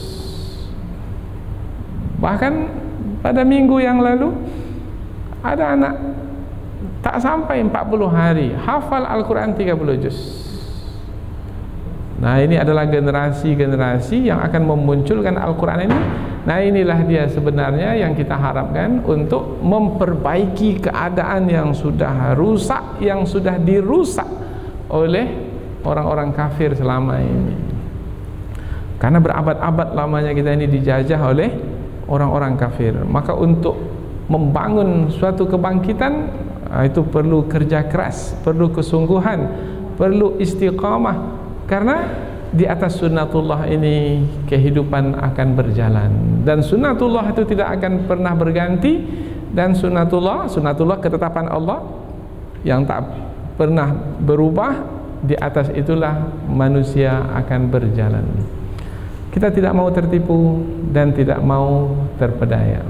Bahkan pada minggu yang lalu ada anak tak sampai empat puluh hari hafal Al-Quran tiga puluh juz. Nah, ini adalah generasi-generasi yang akan memunculkan Al-Quran ini. Nah, inilah dia sebenarnya yang kita harapkan untuk memperbaiki keadaan yang sudah rusak, yang sudah dirusak oleh orang-orang kafir selama ini. Karena berabad-abad lamanya kita ini dijajah oleh orang-orang kafir. Maka untuk membangun suatu kebangkitan itu perlu kerja keras, perlu kesungguhan, perlu istiqamah. Karena di atas sunnatullah ini kehidupan akan berjalan, dan sunnatullah itu tidak akan pernah berganti. Dan sunnatullah, sunnatullah ketetapan Allah yang tak pernah berubah, di atas itulah manusia akan berjalan. Kita tidak mau tertipu dan tidak mau terpedaya.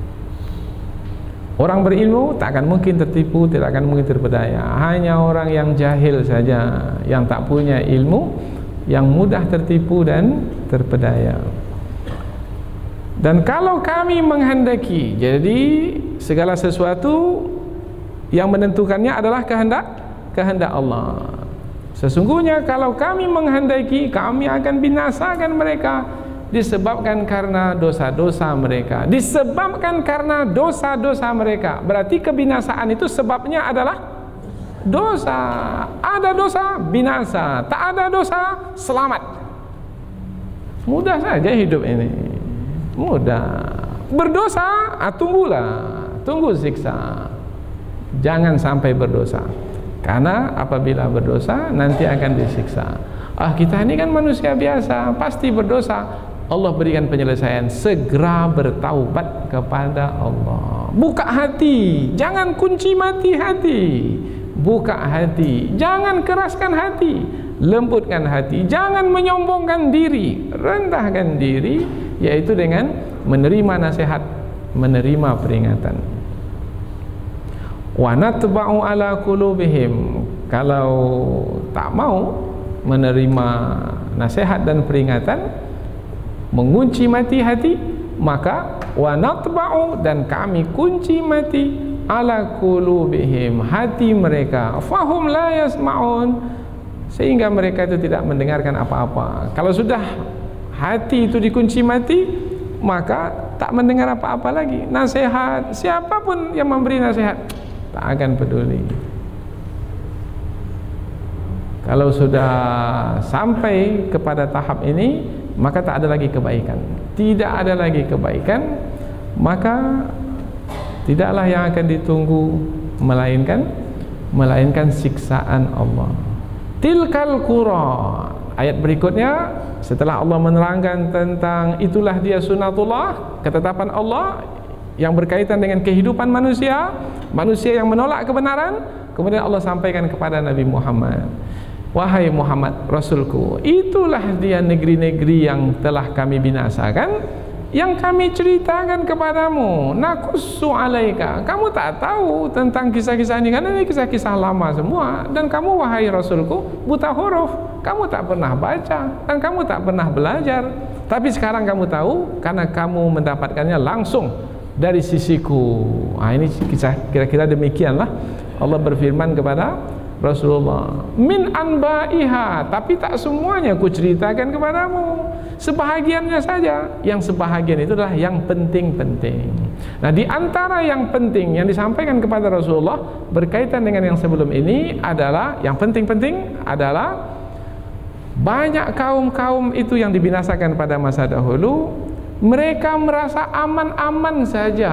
Orang berilmu tak akan mungkin tertipu, tidak akan mungkin terpedaya. Hanya orang yang jahil saja, yang tak punya ilmu, yang mudah tertipu dan terpedaya. Dan kalau kami menghendaki, jadi segala sesuatu yang menentukannya adalah kehendak kehendak Allah. Sesungguhnya kalau kami menghendaki, kami akan binasakan mereka disebabkan karena dosa-dosa mereka, disebabkan karena dosa-dosa mereka. Berarti kebinasaan itu sebabnya adalah dosa. Ada dosa, binasa. Tak ada dosa, selamat. Mudah saja hidup ini, mudah. Berdosa, ah, tunggulah, tunggu siksa. Jangan sampai berdosa, karena apabila berdosa nanti akan disiksa. Ah, kita ini kan manusia biasa, pasti berdosa. Allah berikan penyelesaian, segera bertaubat kepada Allah. Buka hati, jangan kunci mati hati. Buka hati, jangan keraskan hati. Lembutkan hati, jangan menyombongkan diri. Rendahkan diri, yaitu dengan menerima nasihat, menerima peringatan. Wa natba'u ala qulubihim. Kalau tak mau menerima nasihat dan peringatan, mengunci mati hati, maka wa natba'u, dan kami kunci mati ala qulubihim, hati mereka, fahum la yasma'un, sehingga mereka itu tidak mendengarkan apa-apa. Kalau sudah hati itu dikunci mati, maka tak mendengar apa-apa lagi. Nasihat, siapapun yang memberi nasihat tak akan peduli. Kalau sudah sampai kepada tahap ini, maka tak ada lagi kebaikan. Tidak ada lagi kebaikan, maka tidaklah yang akan ditunggu melainkan melainkan siksaan Allah. Tilkal qura. Ayat berikutnya, setelah Allah menerangkan tentang itulah dia sunnatullah, ketetapan Allah yang berkaitan dengan kehidupan manusia, manusia yang menolak kebenaran, kemudian Allah sampaikan kepada Nabi Muhammad, wahai Muhammad Rasulku, itulah dia negeri-negeri yang telah kami binasakan, yang kami ceritakan kepadamu. Nakussu alaika, kamu tak tahu tentang kisah-kisah ini, karena ini kisah-kisah lama semua. Dan kamu wahai Rasulku buta huruf, kamu tak pernah baca dan kamu tak pernah belajar. Tapi sekarang kamu tahu karena kamu mendapatkannya langsung dari sisiku. Nah, ini kisah kira-kira demikianlah Allah berfirman kepada Rasulullah, min anba'iha, tapi tak semuanya ku ceritakan kepadamu, sebahagiannya saja. Yang sebahagian itu adalah yang penting-penting. Nah, di antara yang penting yang disampaikan kepada Rasulullah berkaitan dengan yang sebelum ini adalah, yang penting-penting adalah banyak kaum-kaum itu yang dibinasakan pada masa dahulu, mereka merasa aman-aman saja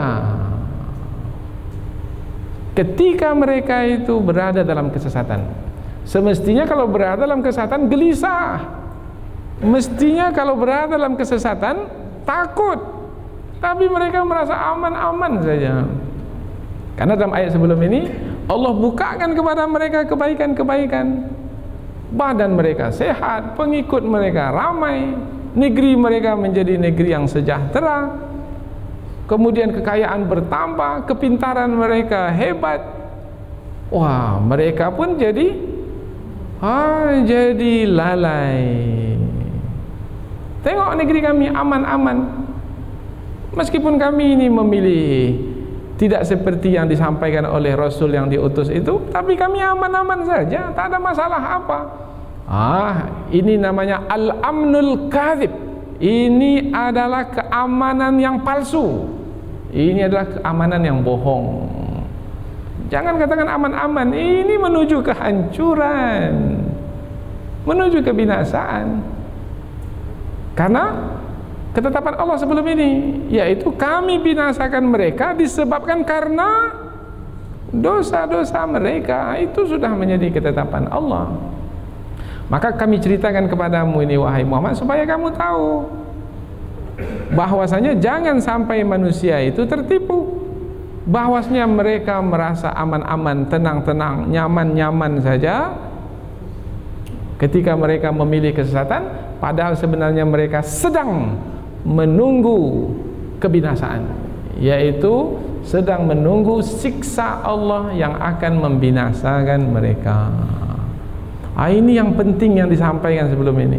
ketika mereka itu berada dalam kesesatan. Semestinya kalau berada dalam kesesatan gelisah, mestinya kalau berada dalam kesesatan takut, tapi mereka merasa aman-aman saja. Karena dalam ayat sebelum ini Allah bukakan kepada mereka kebaikan-kebaikan. Badan mereka sehat, pengikut mereka ramai, negeri mereka menjadi negeri yang sejahtera, kemudian kekayaan bertambah, kepintaran mereka hebat. Wah, mereka pun jadi ah, jadi lalai. Tengok negeri kami aman-aman, meskipun kami ini memilih tidak seperti yang disampaikan oleh Rasul yang diutus itu, tapi kami aman-aman saja, tak ada masalah apa. Ah, ini namanya al-amnul kadhib. Ini adalah keamanan yang palsu. Ini adalah keamanan yang bohong. Jangan katakan aman-aman, ini menuju kehancuran, menuju kebinasaan. Karena ketetapan Allah sebelum ini, yaitu kami binasakan mereka disebabkan karena dosa-dosa mereka. Itu sudah menjadi ketetapan Allah. Maka kami ceritakan kepadamu ini wahai Muhammad, supaya kamu tahu bahwasanya jangan sampai manusia itu tertipu, bahwasanya mereka merasa aman-aman, tenang-tenang, nyaman-nyaman saja ketika mereka memilih kesesatan, padahal sebenarnya mereka sedang menunggu kebinasaan, yaitu sedang menunggu siksa Allah yang akan membinasakan mereka. Ah, ini yang penting yang disampaikan sebelum ini,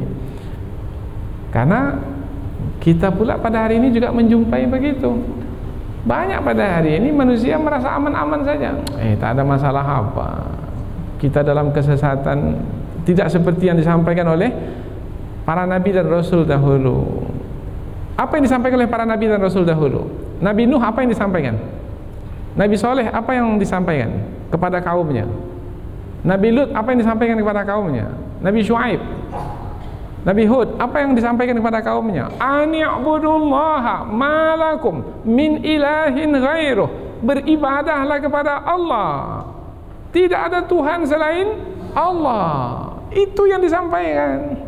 karena kita pula pada hari ini juga menjumpai begitu. Banyak pada hari ini manusia merasa aman-aman saja, eh tak ada masalah apa, kita dalam kesesatan, tidak seperti yang disampaikan oleh para nabi dan rasul dahulu. Apa yang disampaikan oleh para nabi dan rasul dahulu? Nabi Nuh apa yang disampaikan? Nabi Soleh apa yang disampaikan kepada kaumnya? Nabi Lut apa yang disampaikan kepada kaumnya? Nabi Shu'aib, Nabi Hud apa yang disampaikan kepada kaumnya? Ani'budullaha malakum min ilahin ghairuh. Beribadahlah kepada Allah, tidak ada Tuhan selain Allah. Itu yang disampaikan.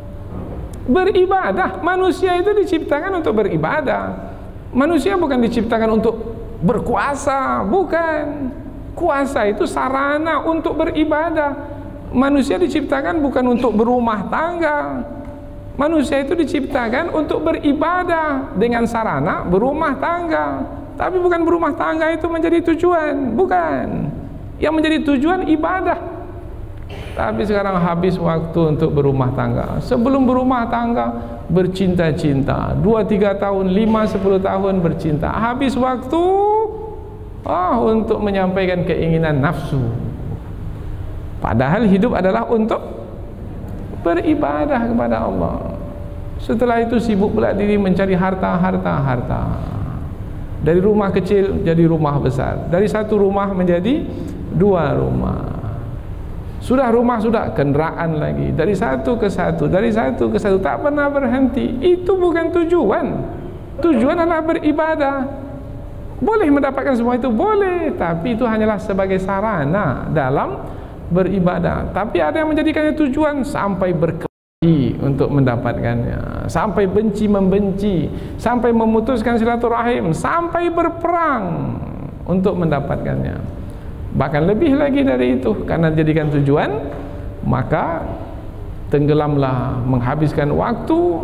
Beribadah, manusia itu diciptakan untuk beribadah. Manusia bukan diciptakan untuk berkuasa, bukan. Kuasa itu sarana untuk beribadah. Manusia diciptakan bukan untuk berumah tangga. Manusia itu diciptakan untuk beribadah dengan sarana berumah tangga. Tapi bukan berumah tangga itu menjadi tujuan, bukan. Yang menjadi tujuan ibadah. Tapi sekarang habis waktu untuk berumah tangga. Sebelum berumah tangga bercinta-cinta, dua tiga tahun, lima sepuluh tahun bercinta. Habis waktu ah, untuk menyampaikan keinginan nafsu. Padahal hidup adalah untuk beribadah kepada Allah. Setelah itu sibuk pula diri mencari harta, harta, harta. Dari rumah kecil jadi rumah besar. Dari satu rumah menjadi dua rumah. Sudah rumah, sudah kendaraan lagi. Dari satu ke satu, dari satu ke satu, tak pernah berhenti. Itu bukan tujuan. Tujuan adalah beribadah. Boleh mendapatkan semua itu, boleh, tapi itu hanyalah sebagai sarana dalam beribadah. Tapi ada yang menjadikannya tujuan sampai berkelahi untuk mendapatkannya, sampai benci membenci, sampai memutuskan silaturahim, sampai berperang untuk mendapatkannya. Bahkan lebih lagi dari itu, karena dijadikan tujuan, maka tenggelamlah, menghabiskan waktu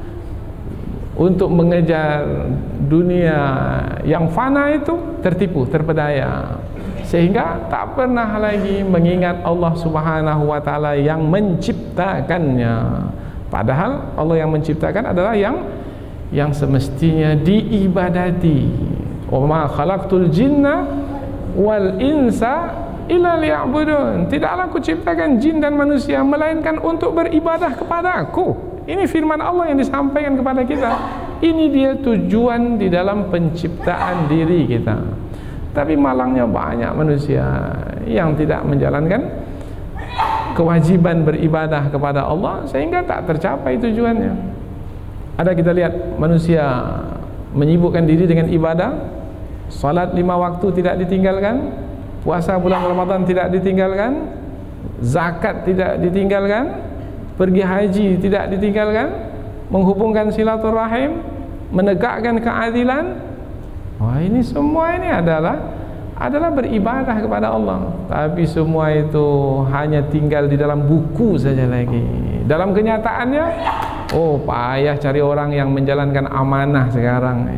untuk mengejar dunia yang fana itu, tertipu, terpedaya, sehingga tak pernah lagi mengingat Allah Subhanahu wa taala yang menciptakannya. Padahal Allah yang menciptakan adalah yang yang semestinya diibadati. Wa ma khalaqtul jinna wal insa illa liya'budun. Tidaklah aku ciptakan jin dan manusia melainkan untuk beribadah kepada aku. Ini firman Allah yang disampaikan kepada kita. Ini dia tujuan di dalam penciptaan diri kita. Tapi malangnya banyak manusia yang tidak menjalankan kewajiban beribadah kepada Allah, sehingga tak tercapai tujuannya. Ada kita lihat manusia menyibukkan diri dengan ibadah. Salat lima waktu tidak ditinggalkan, puasa bulan Ramadan tidak ditinggalkan, zakat tidak ditinggalkan, pergi haji tidak ditinggalkan, menghubungkan silaturahim, menegakkan keadilan. Wah, ini semua ini adalah adalah beribadah kepada Allah. Tapi semua itu hanya tinggal di dalam buku saja lagi, Dalam kenyataannya, oh payah cari orang yang menjalankan amanah sekarang.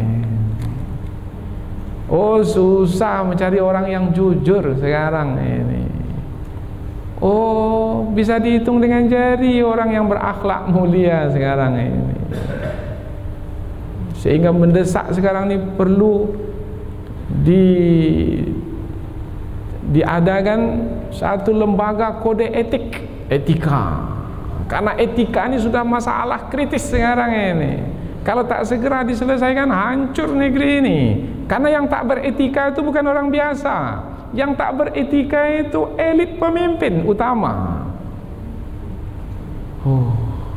Oh susah mencari orang yang jujur sekarang ini. Oh bisa dihitung dengan jari orang yang berakhlak mulia sekarang ini. Sehingga mendesak sekarang ini perlu di diadakan satu lembaga kode etik, etika. Karena etika ini sudah masalah kritis sekarang ini. Kalau tak segera diselesaikan, hancur negeri ini. Karena yang tak beretika itu bukan orang biasa. Yang tak beretika itu elit pemimpin utama. Oh.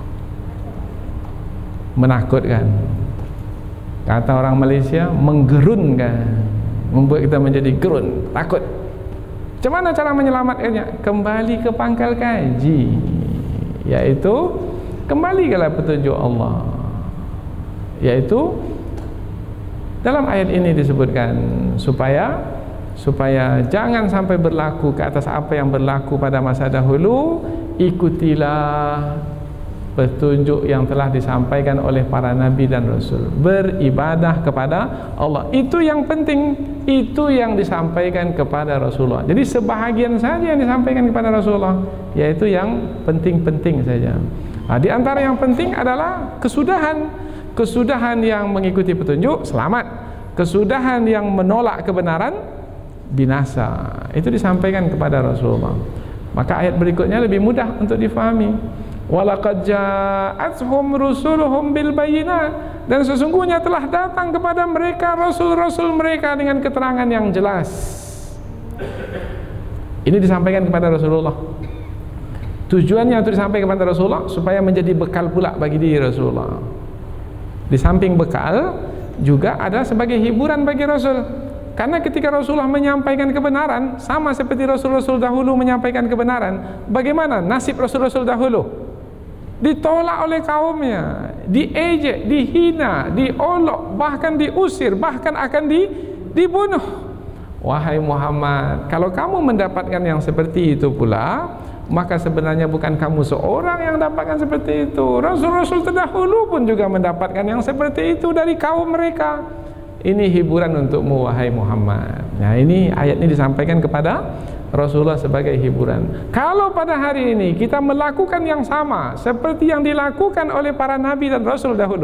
Menakutkan. Kata orang Malaysia, menggerunkan. Membuat kita menjadi gerun, takut. Macam mana cara menyelamatkannya? Kembali ke pangkal kaji, yaitu kembalilah petunjuk Allah. Yaitu dalam ayat ini disebutkan supaya supaya jangan sampai berlaku ke atas apa yang berlaku pada masa dahulu. Ikutilah petunjuk yang telah disampaikan oleh para nabi dan rasul, beribadah kepada Allah. Itu yang penting, itu yang disampaikan kepada Rasulullah. Jadi sebahagian saja yang disampaikan kepada Rasulullah, yaitu yang penting-penting saja. Nah, di antara yang penting adalah kesudahan. Kesudahan yang mengikuti petunjuk selamat, kesudahan yang menolak kebenaran binasa. Itu disampaikan kepada Rasulullah. Maka ayat berikutnya lebih mudah untuk difahami. Walaqad ja'atuhum rusuluhum bil bayyinat, dan sesungguhnya telah datang kepada mereka rasul-rasul mereka dengan keterangan yang jelas. Ini disampaikan kepada Rasulullah. Tujuannya untuk disampaikan kepada Rasulullah supaya menjadi bekal pula bagi diri Rasulullah. Di samping bekal juga ada sebagai hiburan bagi Rasul. Karena ketika Rasulullah menyampaikan kebenaran, sama seperti Rasul-Rasul dahulu menyampaikan kebenaran, bagaimana nasib Rasul-Rasul dahulu? Ditolak oleh kaumnya, diejek, dihina, diolok, bahkan diusir, bahkan akan di, dibunuh. Wahai Muhammad, kalau kamu mendapatkan yang seperti itu pula, maka sebenarnya bukan kamu seorang yang dapatkan seperti itu. Rasul-Rasul terdahulu pun juga mendapatkan yang seperti itu dari kaum mereka. Ini hiburan untukmu wahai Muhammad. Nah, ini ayat ini disampaikan kepada Rasulullah sebagai hiburan. Kalau pada hari ini kita melakukan yang sama seperti yang dilakukan oleh para nabi dan rasul dahulu,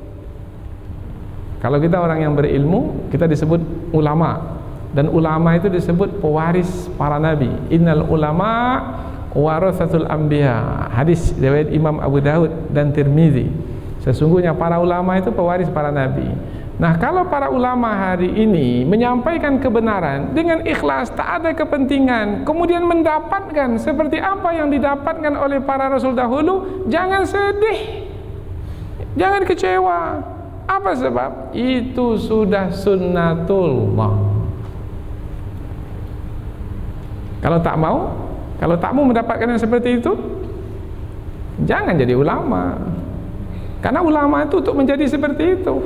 kalau kita orang yang berilmu, kita disebut ulama, dan ulama itu disebut pewaris para nabi. Innal ulama waratsatul anbiya. Hadis riwayat Imam Abu Daud dan Tirmizi. Sesungguhnya para ulama itu pewaris para nabi. Nah, kalau para ulama hari ini menyampaikan kebenaran dengan ikhlas, tak ada kepentingan, kemudian mendapatkan seperti apa yang didapatkan oleh para rasul dahulu, jangan sedih, jangan kecewa. Apa sebab? Itu sudah sunnatullah. Kalau tak mau, kalau tak mau mendapatkan yang seperti itu, jangan jadi ulama. Karena ulama itu untuk menjadi seperti itu.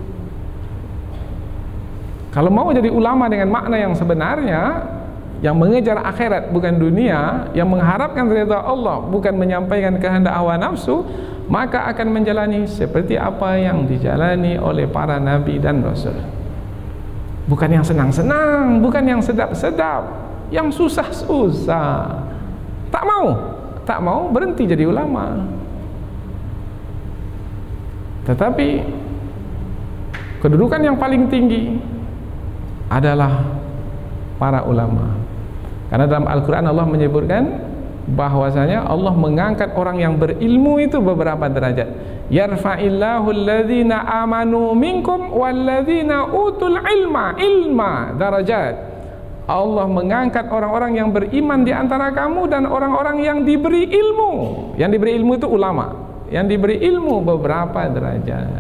Kalau mau jadi ulama dengan makna yang sebenarnya, yang mengejar akhirat bukan dunia, yang mengharapkan ridha Allah bukan menyampaikan kehendak hawa nafsu, maka akan menjalani seperti apa yang dijalani oleh para nabi dan rasul. Bukan yang senang-senang, bukan yang sedap-sedap, yang susah-susah. Tak mau, tak mau berhenti jadi ulama. Tetapi kedudukan yang paling tinggi adalah para ulama. Karena dalam Al-Quran Allah menyebutkan bahwasanya Allah mengangkat orang yang berilmu itu beberapa derajat. Yarfa'illahu alladhina amanu minkum walladhina utul ilma ilma darajat. Allah mengangkat orang-orang yang beriman di antara kamu dan orang-orang yang diberi ilmu. Yang diberi ilmu itu ulama. Yang diberi ilmu beberapa derajat.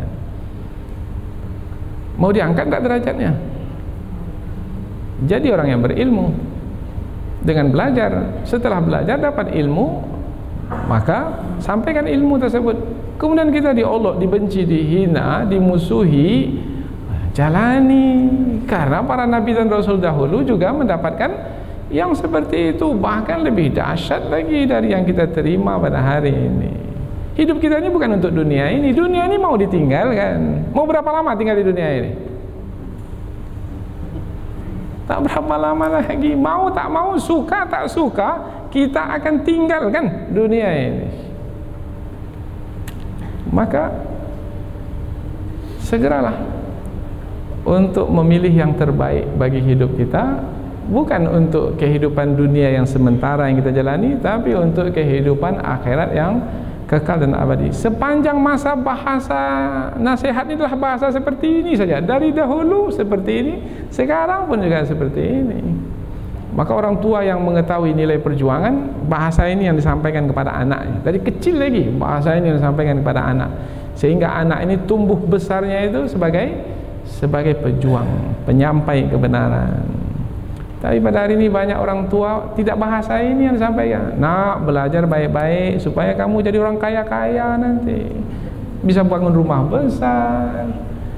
Mau diangkat tak derajatnya? Jadi orang yang berilmu dengan belajar, setelah belajar dapat ilmu, maka sampaikan ilmu tersebut. Kemudian kita diolok, dibenci, dihina, dimusuhi, jalani. Karena para nabi dan rasul dahulu juga mendapatkan yang seperti itu, bahkan lebih dahsyat lagi dari yang kita terima pada hari ini. Hidup kita ini bukan untuk dunia ini. Dunia ini mau ditinggalkan. Mau berapa lama tinggal di dunia ini? Tak berapa lama lagi. Mau tak mau, suka tak suka, kita akan tinggalkan dunia ini. Maka segeralah untuk memilih yang terbaik bagi hidup kita, bukan untuk kehidupan dunia yang sementara yang kita jalani, tapi untuk kehidupan akhirat yang kekal dan abadi. Sepanjang masa bahasa nasihat ini adalah bahasa seperti ini saja. Dari dahulu seperti ini, sekarang pun juga seperti ini. Maka orang tua yang mengetahui nilai perjuangan, bahasa ini yang disampaikan kepada anaknya. Dari kecil lagi bahasa ini yang disampaikan kepada anak, sehingga anak ini tumbuh besarnya itu sebagai sebagai pejuang, penyampai kebenaran. Tapi pada hari ini banyak orang tua tidak bahasa ini yang disampaikan. Nak, belajar baik-baik supaya kamu jadi orang kaya-kaya nanti, bisa bangun rumah besar,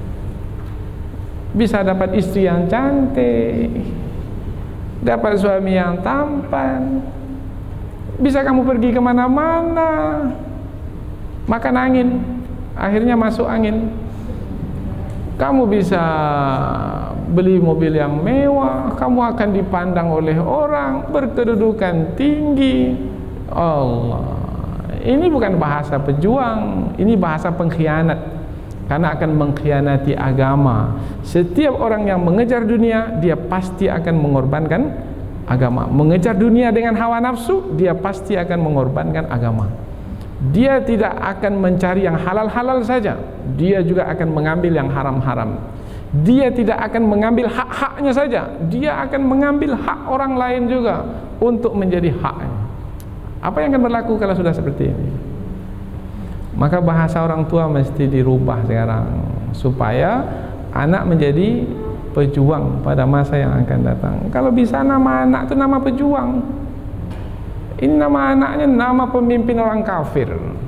bisa dapat istri yang cantik, dapat suami yang tampan, bisa kamu pergi kemana-mana, makan angin, akhirnya masuk angin. Kamu bisa beli mobil yang mewah, kamu akan dipandang oleh orang, berkedudukan tinggi. Allah, ini bukan bahasa pejuang, ini bahasa pengkhianat, karena akan mengkhianati agama. Setiap orang yang mengejar dunia, dia pasti akan mengorbankan agama. Mengejar dunia dengan hawa nafsu, dia pasti akan mengorbankan agama. Dia tidak akan mencari yang halal-halal saja, dia juga akan mengambil yang haram-haram. Dia tidak akan mengambil hak-haknya saja, dia akan mengambil hak orang lain juga untuk menjadi haknya. Apa yang akan berlaku kalau sudah seperti ini? Maka bahasa orang tua mesti dirubah sekarang, supaya anak menjadi pejuang pada masa yang akan datang. Kalau bisa nama anak itu nama pejuang, ini nama anaknya nama pemimpin orang kafir,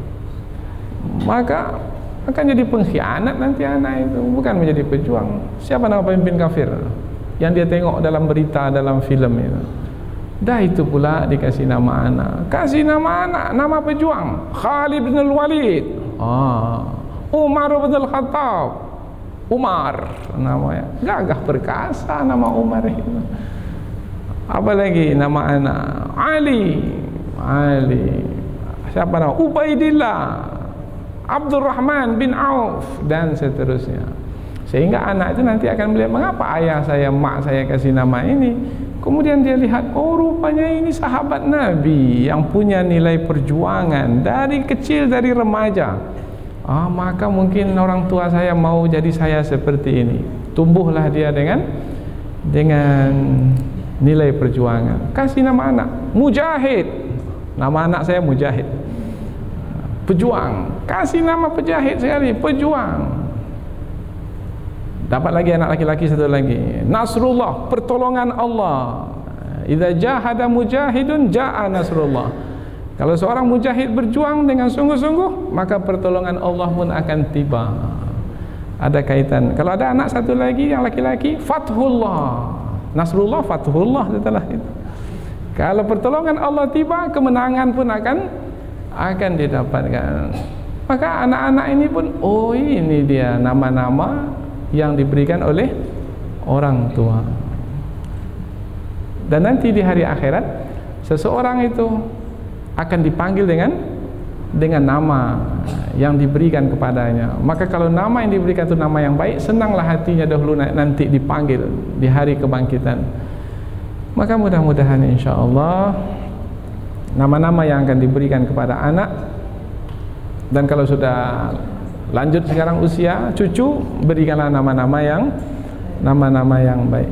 maka akan jadi pengkhianat nanti anak itu, bukan menjadi pejuang. Siapa nama pemimpin kafir yang dia tengok dalam berita, dalam film itu? Dah itu pula dikasih nama anak. Kasih nama anak, nama pejuang. Khalid bin Walid, ah, Umar bin Khattab, Umar namanya. Gagah perkasa nama Umar itu. Apalagi nama anak Ali, Ali, siapa nama? Ubaidillah, Abdurrahman bin Auf, dan seterusnya. Sehingga anak itu nanti akan melihat, mengapa ayah saya, mak saya kasih nama ini. Kemudian dia lihat, oh rupanya ini sahabat Nabi yang punya nilai perjuangan dari kecil, dari remaja. Ah, maka mungkin orang tua saya mau jadi saya seperti ini. Tumbuhlah dia dengan dengan nilai perjuangan. Kasih nama anak Mujahid, nama anak saya Mujahid, pejuang. Kasih nama Pejahid sekali, pejuang. Dapat lagi anak laki-laki satu lagi, Nasrullah, pertolongan Allah. Idza jahada mujahidun jaa nasrullah. Kalau seorang mujahid berjuang dengan sungguh-sungguh, maka pertolongan Allah pun akan tiba. Ada kaitan. Kalau ada anak satu lagi yang laki-laki, Fathullah, Nasrullah, Fathullah setelah itu. Kalau pertolongan Allah tiba, kemenangan pun akan akan didapatkan. Maka anak-anak ini pun, oh ini dia nama-nama yang diberikan oleh orang tua. Dan nanti di hari akhirat, seseorang itu akan dipanggil dengan dengan nama yang diberikan kepadanya. Maka kalau nama yang diberikan itu nama yang baik, senanglah hatinya dahulu nanti dipanggil di hari kebangkitan. Maka mudah-mudahan insya Allah nama-nama yang akan diberikan kepada anak, dan kalau sudah lanjut sekarang usia cucu, berikanlah nama-nama yang nama-nama yang baik.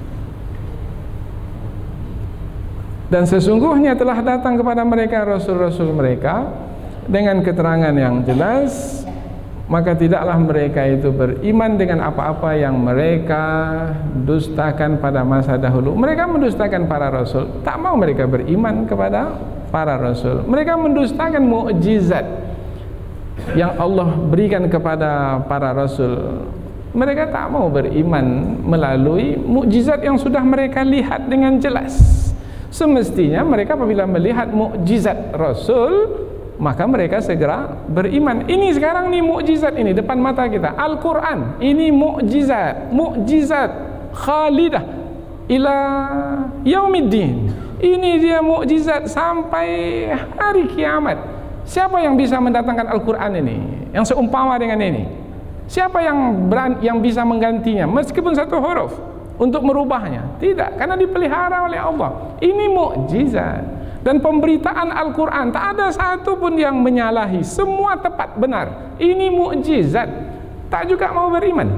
Dan sesungguhnya telah datang kepada mereka rasul-rasul mereka dengan keterangan yang jelas, maka tidaklah mereka itu beriman dengan apa-apa yang mereka dustakan pada masa dahulu. Mereka mendustakan para rasul, tak mau mereka beriman kepada para rasul. Mereka mendustakan mukjizat yang Allah berikan kepada para rasul. Mereka tak mau beriman melalui mukjizat yang sudah mereka lihat dengan jelas. Semestinya mereka apabila melihat mukjizat rasul, maka mereka segera beriman. Ini sekarang nih mukjizat ini depan mata kita. Al-Quran ini mukjizat, mukjizat khalidah ila yaumiddin. Ini dia mukjizat sampai hari kiamat. Siapa yang bisa mendatangkan Al-Quran ini yang seumpama dengan ini? Siapa yang beran, yang bisa menggantinya meskipun satu huruf untuk merubahnya? Tidak, karena dipelihara oleh Allah. Ini mukjizat. Dan pemberitaan Al-Quran tak ada satu pun yang menyalahi, semua tepat benar. Ini mukjizat. Tak juga mau beriman.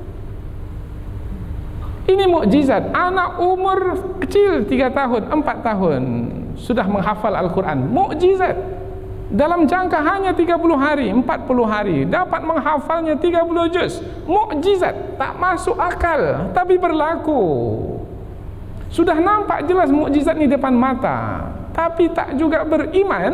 Ini mukjizat. Anak umur kecil tiga tahun, empat tahun sudah menghafal Al-Quran. Mukjizat. Dalam jangka hanya tiga puluh hari, empat puluh hari dapat menghafalnya tiga puluh juz. Mukjizat. Tak masuk akal, tapi berlaku. Sudah nampak jelas mukjizat ini depan mata, tapi tak juga beriman.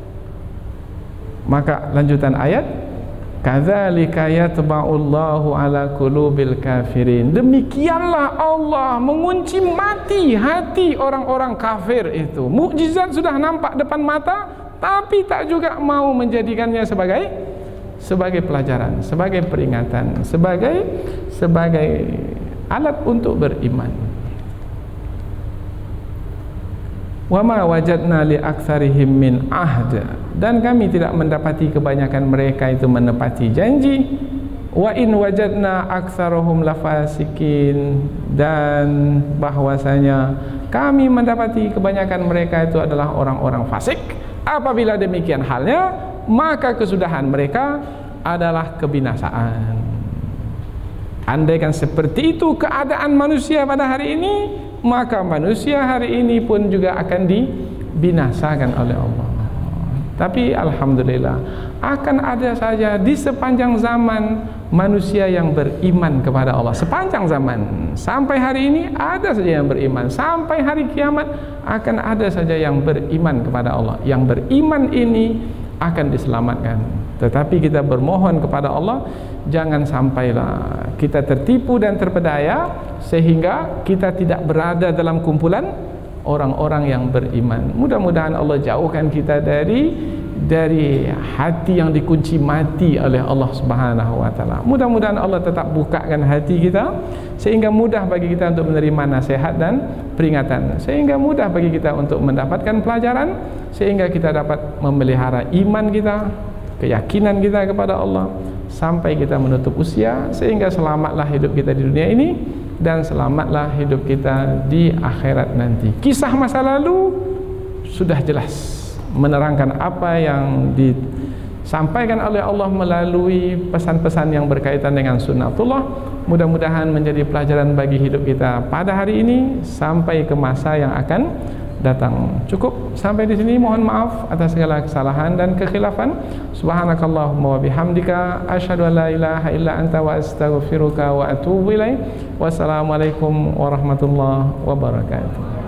Maka lanjutan ayat, kadzalika yatba'ullahu ala qulubil kafirin. Demikianlah Allah mengunci mati hati orang-orang kafir itu. Mukjizat sudah nampak depan mata, tapi tak juga mau menjadikannya sebagai sebagai pelajaran, sebagai peringatan, sebagai sebagai alat untuk beriman. Wa ma wajadna li aktsarihim min ahd, dan kami tidak mendapati kebanyakan mereka itu menepati janji. Wa in wajadna aktsarahum lafasikin, dan bahwasanya kami mendapati kebanyakan mereka itu adalah orang-orang fasik. Apabila demikian halnya, maka kesudahan mereka adalah kebinasaan. Andaikan seperti itu keadaan manusia pada hari ini, maka manusia hari ini pun juga akan dibinasakan oleh Allah. Tapi alhamdulillah, akan ada saja di sepanjang zaman manusia yang beriman kepada Allah. Sepanjang zaman, sampai hari ini ada saja yang beriman. Sampai hari kiamat akan ada saja yang beriman kepada Allah. Yang beriman ini akan diselamatkan. Tetapi kita bermohon kepada Allah, jangan sampailah kita tertipu dan terpedaya sehingga kita tidak berada dalam kumpulan orang-orang yang beriman. Mudah-mudahan Allah jauhkan kita dari dari hati yang dikunci mati oleh Allah Subhanahu wa taala. Mudah-mudahan Allah tetap bukakan hati kita sehingga mudah bagi kita untuk menerima nasihat dan peringatan, sehingga mudah bagi kita untuk mendapatkan pelajaran, sehingga kita dapat memelihara iman kita, keyakinan kita kepada Allah sampai kita menutup usia, sehingga selamatlah hidup kita di dunia ini dan selamatlah hidup kita di akhirat nanti. Kisah masa lalu sudah jelas menerangkan apa yang disampaikan oleh Allah melalui pesan-pesan yang berkaitan dengan sunnatullah. Mudah-mudahan menjadi pelajaran bagi hidup kita pada hari ini sampai ke masa yang akan datang. Cukup sampai di sini. Mohon maaf atas segala kesalahan dan kekhilafan. Subhanakallahumma wa bihamdika asyhadu an la ilaha illa anta wa astaghfiruka wa atubu ilaik. Wassalamualaikum warahmatullahi wabarakatuh.